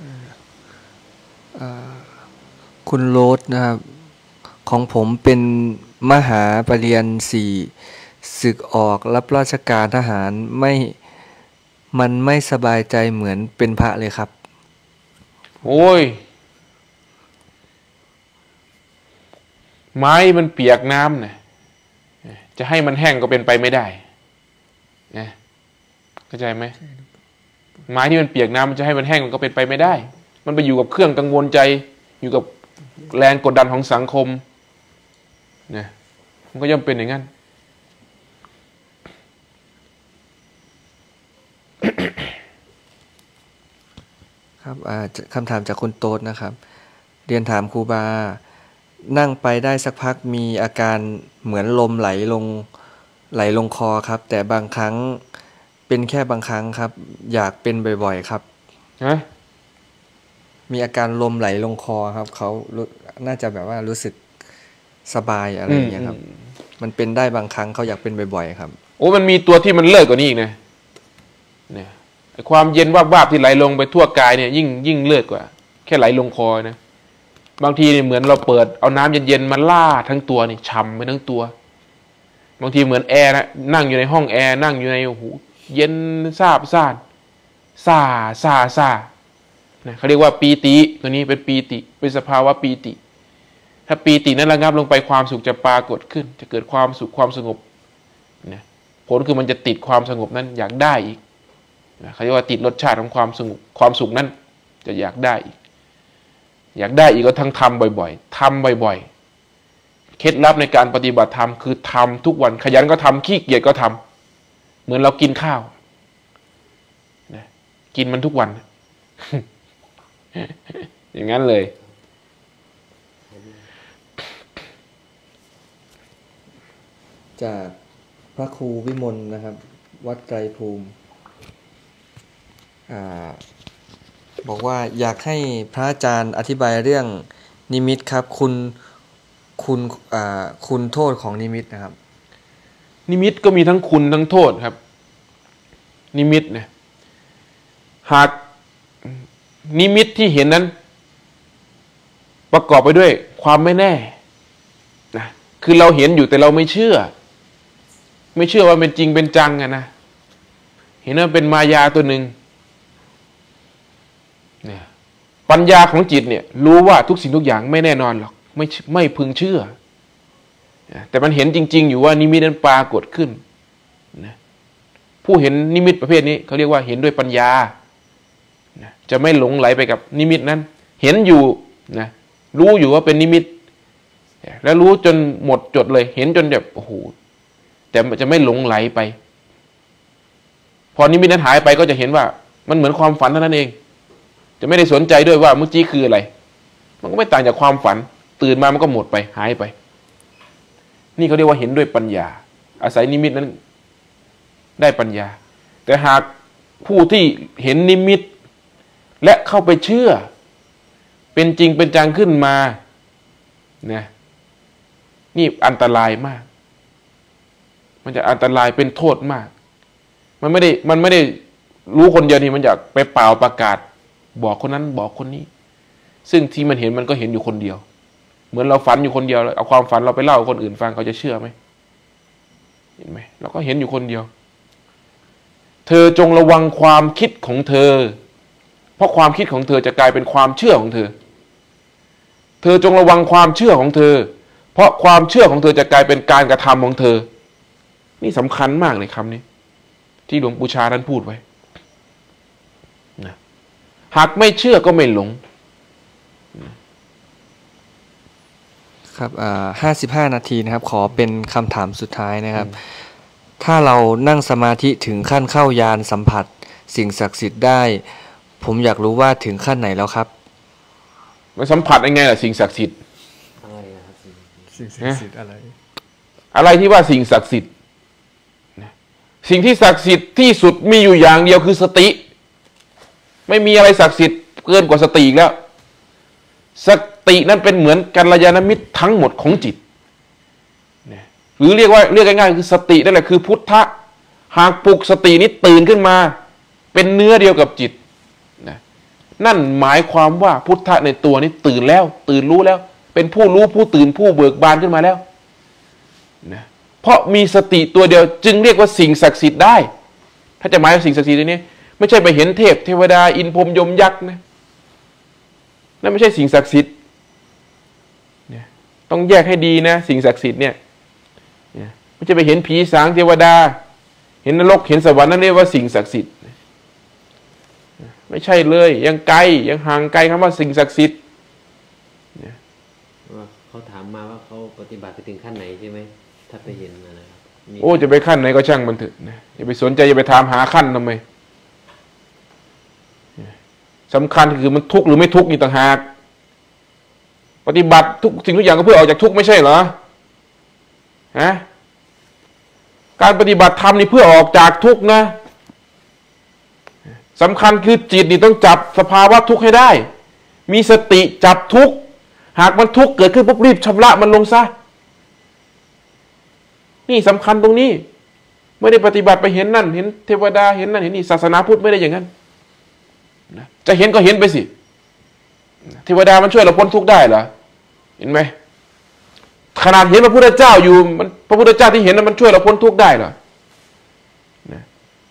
[SPEAKER 4] คุณโรสนะครับของผมเป็นมหาปรริญญาสี่ศึกออกรับราชการทหารไม่มันไม่สบายใจเหมือนเป็นพระเลยครับ
[SPEAKER 1] โอ้ยไม้มันเปียกน้ำนะจะให้มันแห้งก็เป็นไปไม่ได้นะเข้าใจไหมไม้ที่มันเปียกน้ำมันจะให้มันแห้งมันก็เป็นไปไม่ได้มันไปอยู่กับเครื่องกังวลใจอยู่กับแรงกดดันของสังคมนะมันก็ย่อมเป็นอย่างนั้น
[SPEAKER 4] ครับคำถามจากคุณโต๊ดนะครับเรียนถามครูบานั่งไปได้สักพักมีอาการเหมือนลมไหลลงไหลลงคอครับแต่บางครั้งเป็นแค่บางครั้งครับอยากเป็นบ่อยๆครับ
[SPEAKER 1] ฮะ
[SPEAKER 4] มีอาการลมไหลลงคอครับเขาน่าจะแบบว่ารู้สึกสบายอะไรอย่างเงี้ยครับมันเป็นได้บางครั้งเขาอยากเป็นบ่อยๆครับ
[SPEAKER 1] โอ้มันมีตัวที่มันเลิศกว่านี้อีกนะเนี่ยความเย็นวาบๆที่ไหลลงไปทั่วกายเนี่ยยิ่งยิ่งเลิศกว่าแค่ไหลลงคอนะบางทีเนี่ยเหมือนเราเปิดเอาน้ำเย็นๆมาล่าทั้งตัวนี่ฉ่ำไปทั้งตัวบางทีเหมือนแอร์นะนั่งอยู่ในห้องแอร์นั่งอยู่ในโอ้โหเย็นซาบซ่านซาซาซานะเขาเรียกว่าปีติตัวนี้เป็นปีติเป็นสภาวะปีติถ้าปีตินั้นระงับลงไปความสุขจะปรากฏขึ้นจะเกิดความสุขความสงบนะผลคือมันจะติดความสงบนั้นอยากได้อีกนะเขาเรียกว่าติดรสชาติของความสงบความสุขนั้นจะอยากได้อีกอยากได้อีกก็ทั้งทำบ่อยๆทำบ่อยๆเคล็ดลับในการปฏิบัติธรรมคือทำทุกวันขยันก็ทำขี้เกียจก็ทำเหมือนเรากินข้าวนะกินมันทุกวัน อย่างนั้นเลย
[SPEAKER 4] จากพระครูวิมลนะครับวัดไตรภูมิอ่าบอกว่าอยากให้พระอาจารย์อธิบายเรื่องนิมิตครับคุณคุณอ่าคุณโทษของนิมิตนะครับ
[SPEAKER 1] นิมิตก็มีทั้งคุณทั้งโทษครับนิมิตเนี่ยหากนิมิตที่เห็นนั้นประกอบไปด้วยความไม่แน่นะคือเราเห็นอยู่แต่เราไม่เชื่อไม่เชื่อว่าเป็นจริงเป็นจังอะนะเห็นว่าเป็นมายาตัวหนึ่งเนี่ยปัญญาของจิตเนี่ยรู้ว่าทุกสิ่งทุกอย่างไม่แน่นอนหรอกไม่ไม่พึงเชื่อแต่มันเห็นจริงๆอยู่ว่านิมิตนั้นปรากฏขึ้นนะผู้เห็นนิมิตประเภทนี้เขาเรียกว่าเห็นด้วยปัญญานะจะไม่หลงไหลไปกับนิมิตนั้นเห็นอยู่นะรู้อยู่ว่าเป็นนิมิตแล้วรู้จนหมดจดเลยเห็นจนแบบโอ้โหแต่จะไม่หลงไหลไปพอนิมิตนั้นหายไปก็จะเห็นว่ามันเหมือนความฝันเท่านั้นเองจะไม่ได้สนใจด้วยว่าเมื่อกี้คืออะไรมันก็ไม่ต่างจากความฝันตื่นมามันก็หมดไปหายไปนี่เขาเรียกว่าเห็นด้วยปัญญาอาศัยนิมิตนั้นได้ปัญญาแต่หากผู้ที่เห็นนิมิตและเข้าไปเชื่อเป็นจริงเป็นจังขึ้นมาเนี่ยนี่อันตรายมากมันจะอันตรายเป็นโทษมากมันไม่ได้มันไม่ได้รู้คนเดียวนี่มันอยากไปเป่าประกาศบอกคนนั้นบอกคนนี้ซึ่งที่มันเห็นมันก็เห็นอยู่คนเดียวเหมือนเราฝันอยู่คนเดียวเอาความฝันเราไปเล่าให้คนอื่นฟังเขาจะเชื่อไหมเห็นไหมเราก็เห็นอยู่คนเดียวเธอจงระวังความคิดของเธอเพราะความคิดของเธอจะกลายเป็นความเชื่อของเธอเธอจงระวังความเชื่อของเธอเพราะความเชื่อของเธอจะกลายเป็นการกระทำของเธอนี่สำคัญมากเลยคำนี้ที่หลวงปู่ชาท่านพูดไว้นะหากไม่เชื่อก็ไม่หลง
[SPEAKER 4] ครับอ่าห้าสิบห้านาทีนะครับขอเป็นคำถามสุดท้ายนะครับถ้าเรานั่งสมาธิถึงขั้นเข้ายานสัมผัสสิ่งศักดิ์สิทธิ์ได้ผมอยากรู้ว่าถึงขั้นไหนแล้วครับ
[SPEAKER 1] มันสัมผัสยังไงล่ะสิ่งศักดิ์สิทธิ์
[SPEAKER 2] อะไรครับ
[SPEAKER 4] สิ่งศักดิ์สิทธิ์อะไร
[SPEAKER 1] อะไรที่ว่าสิ่งศักดิ์สิทธิ์สิ่งที่ศักดิ์สิทธิ์ที่สุดมีอยู่อย่างเดียวคือสติไม่มีอะไรศักดิ์สิทธิ์เกินกว่าสติอีกแล้วสตินั้นเป็นเหมือนกัลยาณมิตรทั้งหมดของจิตหรือเรียกว่าเรียกง่ายๆคือสตินั่นแหละคือพุทธะหากปลุกสตินี้ตื่นขึ้นมาเป็นเนื้อเดียวกับจิตนะนั่นหมายความว่าพุทธะในตัวนี้ตื่นแล้วตื่นรู้แล้วเป็นผู้รู้ผู้ตื่นผู้เบิกบานขึ้นมาแล้วนะเพราะมีสติตัวเดียวจึงเรียกว่าสิ่งศักดิ์สิทธิ์ได้ถ้าจะหมายว่าสิ่งศักดิ์สิทธิ์นี้ไม่ใช่ไปเห็นเทพเทวดาอินพรหมยมยักษ์นะนั่นไม่ใช่สิ่งศักดิ์สิทธิ์เนี่ยต้องแยกให้ดีนะสิ่งศักดิ์สิทธิ์เนี่ยไม่ใช่ไปเห็นผีสางเทวดาเห็นนรกเห็นสวรรค์นั่นเรียกว่าสิ่งศักดิ์สิทธิ์ไม่ใช่เลยยังไกลยังห่างไกลคำว่าสิ่งศักดิ์สิทธิ์
[SPEAKER 2] เขาถามมาว่าเขาปฏิบัติไปถึงขั้นไหนใช่ไหมถ้าไปเห็นอะไร
[SPEAKER 1] โอ้จะไปขั้นไหนก็ช่างมันเถอะนะอย่าไปสนใจอย่าไปถามหาขั้นทำไมสำคัญคือมันทุกข์หรือไม่ทุกข์นี่ต่างหากปฏิบัติทุกสิ่งทุกอย่างก็เพื่อออกจากทุกข์ไม่ใช่เหรอฮะการปฏิบัติธรรมนี่เพื่อออกจากทุกข์นะสำคัญคือจิตนี่ต้องจับสภาวะทุกข์ให้ได้มีสติจับทุกข์หากมันทุกข์เกิดขึ้นปุ๊บรีบชำระมันลงซะนี่สำคัญตรงนี้ไม่ได้ปฏิบัติไปเห็นนั่นเห็นเทวดาเห็นนั่นเห็นนี่ศาสนาพุทธไม่ได้อย่างนั้นนะจะเห็นก็เห็นไปสิเทวดามันช่วยเราพ้นทุกข์ได้เหรอเห็นไหมขนาดเห็นพระพุทธเจ้าอยู่มันพระพุทธเจ้าที่เห็นนั้นมันช่วยเราพ้นทุกข์ได้เหรอนะ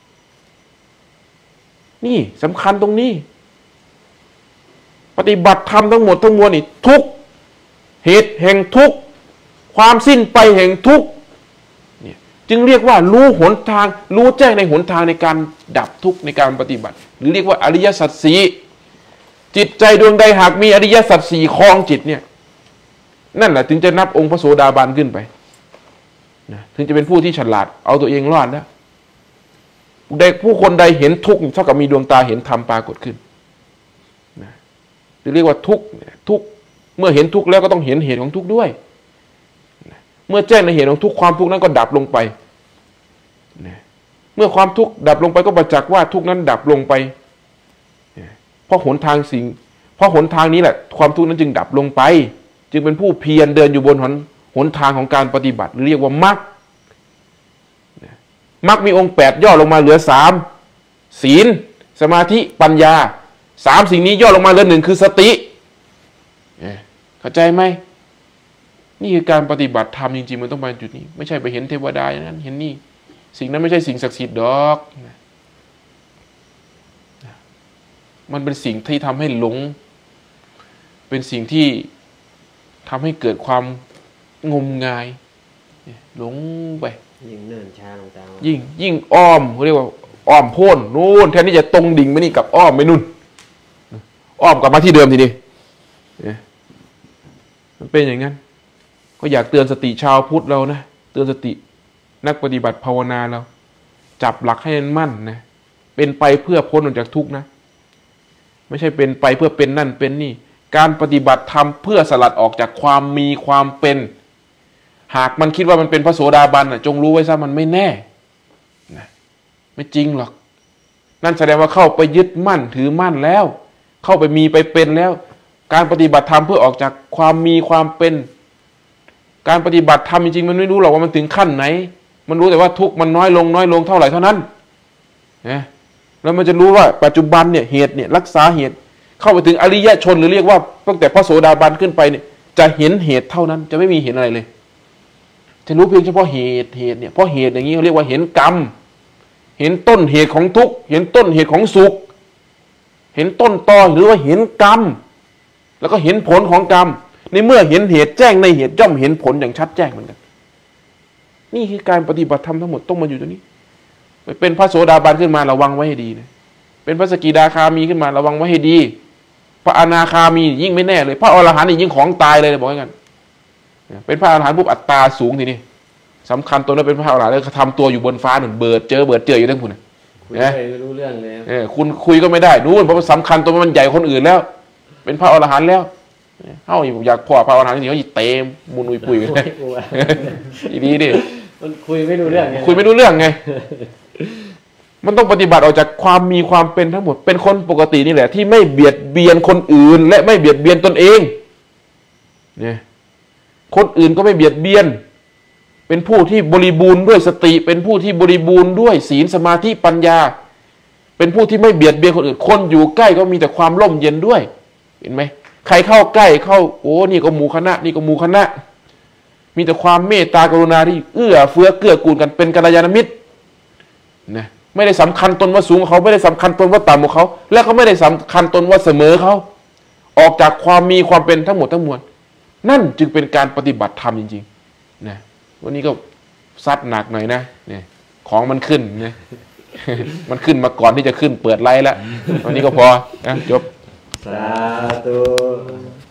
[SPEAKER 1] นี่สำคัญตรงนี้ปฏิบัติธรรมทั้งหมดทั้งมวลนี่ทุกเหตุแห่งทุกความสิ้นไปแห่งทุกเนี่ยจึงเรียกว่ารู้หนทางรู้แจ้งในหนทางในการดับทุกข์ในการปฏิบัติหรือเรียกว่าอริยสัจสี่จิตใจดวงใดหากมีอริยสัจสี่ครองจิตเนี่ยนั่นแหละถึงจะนับองค์พระโสดาบันขึ้นไปนะถึงจะเป็นผู้ที่ฉลาดเอาตัวเองรอดแล้วเด็กผู้คนใดเห็นทุกข์เท่ากับมีดวงตาเห็นธรรมปรากฏขึ้นนะเรียกว่าทุกข์ทุกข์เมื่อเห็นทุกข์แล้วก็ต้องเห็นเหตุของทุกข์ด้วยนะเมื่อแจ้งในเหตุของทุกข์ความทุกข์นั้นก็ดับลงไปนะเมื่อความทุกข์ดับลงไปก็ประจักษ์ว่าทุกข์นั้นดับลงไปนะเพราะหนทางสิ่งเพราะหนทางนี้แหละความทุกข์นั้นจึงดับลงไปจึงเป็นผู้เพียรเดินอยู่บนหนหนทางของการปฏิบัติเรียกว่ามรรคมรรคมีองค์แปดย่อลงมาเหลือสามศีลสมาธิปัญญาสามสิ่งนี้ย่อลงมาเหลือหนึ่งคือสติเข้าใจไหมนี่คือการปฏิบัติธรรมจริงๆมันต้องมาจุดนี้ไม่ใช่ไปเห็นเทวดาอย่างนั้นเห็นนี่สิ่งนั้นไม่ใช่สิ่งศักดิ์สิทธิ์ดอกมันเป็นสิ่งที่ทำให้หลงเป็นสิ่งที่ทำให้เกิดความงมงายหลงไป
[SPEAKER 2] ยิ่งเนิ่นช้าลงตา
[SPEAKER 1] ยิ่งยิ่งอ้อมเขาเรียกว่าอ้อมโพ้นนู่นแทนที่จะตรงดิ่งไปนี่กับอ้อมไปนู่นอ้อมกลับมาที่เดิมทีนี้มันเป็นอย่างนั้นก็อยากเตือนสติชาวพุทธเรานะเตือนสตินักปฏิบัติภาวนาเราจับหลักให้มันมั่นนะเป็นไปเพื่อพ้นออกจากทุกข์นะไม่ใช่เป็นไปเพื่อเป็นนั่นเป็นนี่การปฏิบัติธรรมเพื่อสลัดออกจากความมีความเป็นหากมันคิดว่ามันเป็นพระโสดาบันน่ะจงรู้ไว้ซะมันไม่แน่นะไม่จริงหรอกนั่นแสดงว่าเข้าไปยึดมั่นถือมั่นแล้วเข้าไปมีไปเป็นแล้วการปฏิบัติธรรมเพื่อออกจากความมีความเป็นการปฏิบัติธรรมจริงๆมันไม่รู้หรอกว่ามันถึงขั้นไหนมันรู้แต่ว่าทุกข์มันน้อยลงน้อยลงเท่าไหร่เท่านั้นนะแล้วมันจะรู้ว่าปัจจุบันเนี่ยเหตุเนี่ยรักษาเหตุเข้าไปถึงอริยชนหรือเรียกว่าตั้งแต่พระโสดาบันขึ้นไปเนี่ยจะเห็นเหตุเท่านั้นจะไม่มีเห็นอะไรเลยจะรู้เพียงเฉพาะเหตุเหตุเนี่ยเพราะเหตุอย่างนี้เขาเรียกว่าเห็นกรรมเห็นต้นเหตุของทุกข์เห็นต้นเหตุของสุขเห็นต้นตอหรือว่าเห็นกรรมแล้วก็เห็นผลของกรรมในเมื่อเห็นเหตุแจ้งในเหตุย่อมเห็นผลอย่างชัดแจ้งเหมือนกันนี่คือการปฏิบัติธรรมทั้งหมดต้องมาอยู่ตรงนี้เป็นพระโสดาบันขึ้นมาระวังไว้ให้ดีนะเป็นพระสกิทาคามีขึ้นมาระวังไว้ให้ดีพระอนาคามียิ่งไม่แน่เลยพระอรหันต์นี่ยิ่งของตายเลยบอกให้กันเป็นพระอรหันต์ปุ๊บอัตตาสูงทีนี้สำคัญตัวนั้นเป็นพระอรหันต์แล้วทำตัวอยู่บนฟ้าหนุนเบิดเจอเบิดเจออยู่ทั้งคุณนะ
[SPEAKER 2] คุยไม่รู้เรื่องเลย
[SPEAKER 1] เออคุณคุยก็ไม่ได้นู้นเพราะสำคัญตัวมันใหญ่คนอื่นแล้วเป็นพระอรหันต์แล้วเฮ้าอยากพ่อพระอรหันต์นี่เขาเต็มมุนอุยปุยกันดีดิ
[SPEAKER 2] มันคุยไม่รู้เรื่องไง
[SPEAKER 1] คุยไม่รู้เรื่องไงมันต้องปฏิบัติออกจากความมีความเป็นทั้งหมดเป็นคนปกตินี่แหละที่ไม่เบียดเบียนคนอื่นและไม่เบียดเบียนตนเองเนี่ยคนอื่นก็ไม่เบียดเบียนเป็นผู้ที่บริบูรณ์ด้วยสติเป็นผู้ที่บริบูรณ์ด้วยศีลสมาธิปัญญาเป็นผู้ที่ไม่เบียดเบียนคนอื่นคนอยู่ใกล้ก็มีแต่ความร่มเย็นด้วยเห็นไหมใครเข้าใกล้เข้าโอ้นี่ก็หมู่คณะนี่ก็หมู่คณะมีแต่ความเมตตากรุณาที่เอื้อเฟื้อเกื้อกูลกันเป็นกัลยาณมิตรนะไม่ได้สำคัญตนว่าสูงกว่าเขาไม่ได้สำคัญตนว่าต่ำกว่าเขาและก็ไม่ได้สำคัญตนว่าเสมอเขาออกจากความมีความเป็นทั้งหมดทั้งมวลนั่นจึงเป็นการปฏิบัติธรรมจริงๆนะวันนี้ก็ซัดหนักหน่อยนะเนี่ยของมันขึ้นนะ มันขึ้นมาก่อนที่จะขึ้นเปิดไลฟ์แล้ววันนี้ก็พอนะจบ
[SPEAKER 4] สาธุ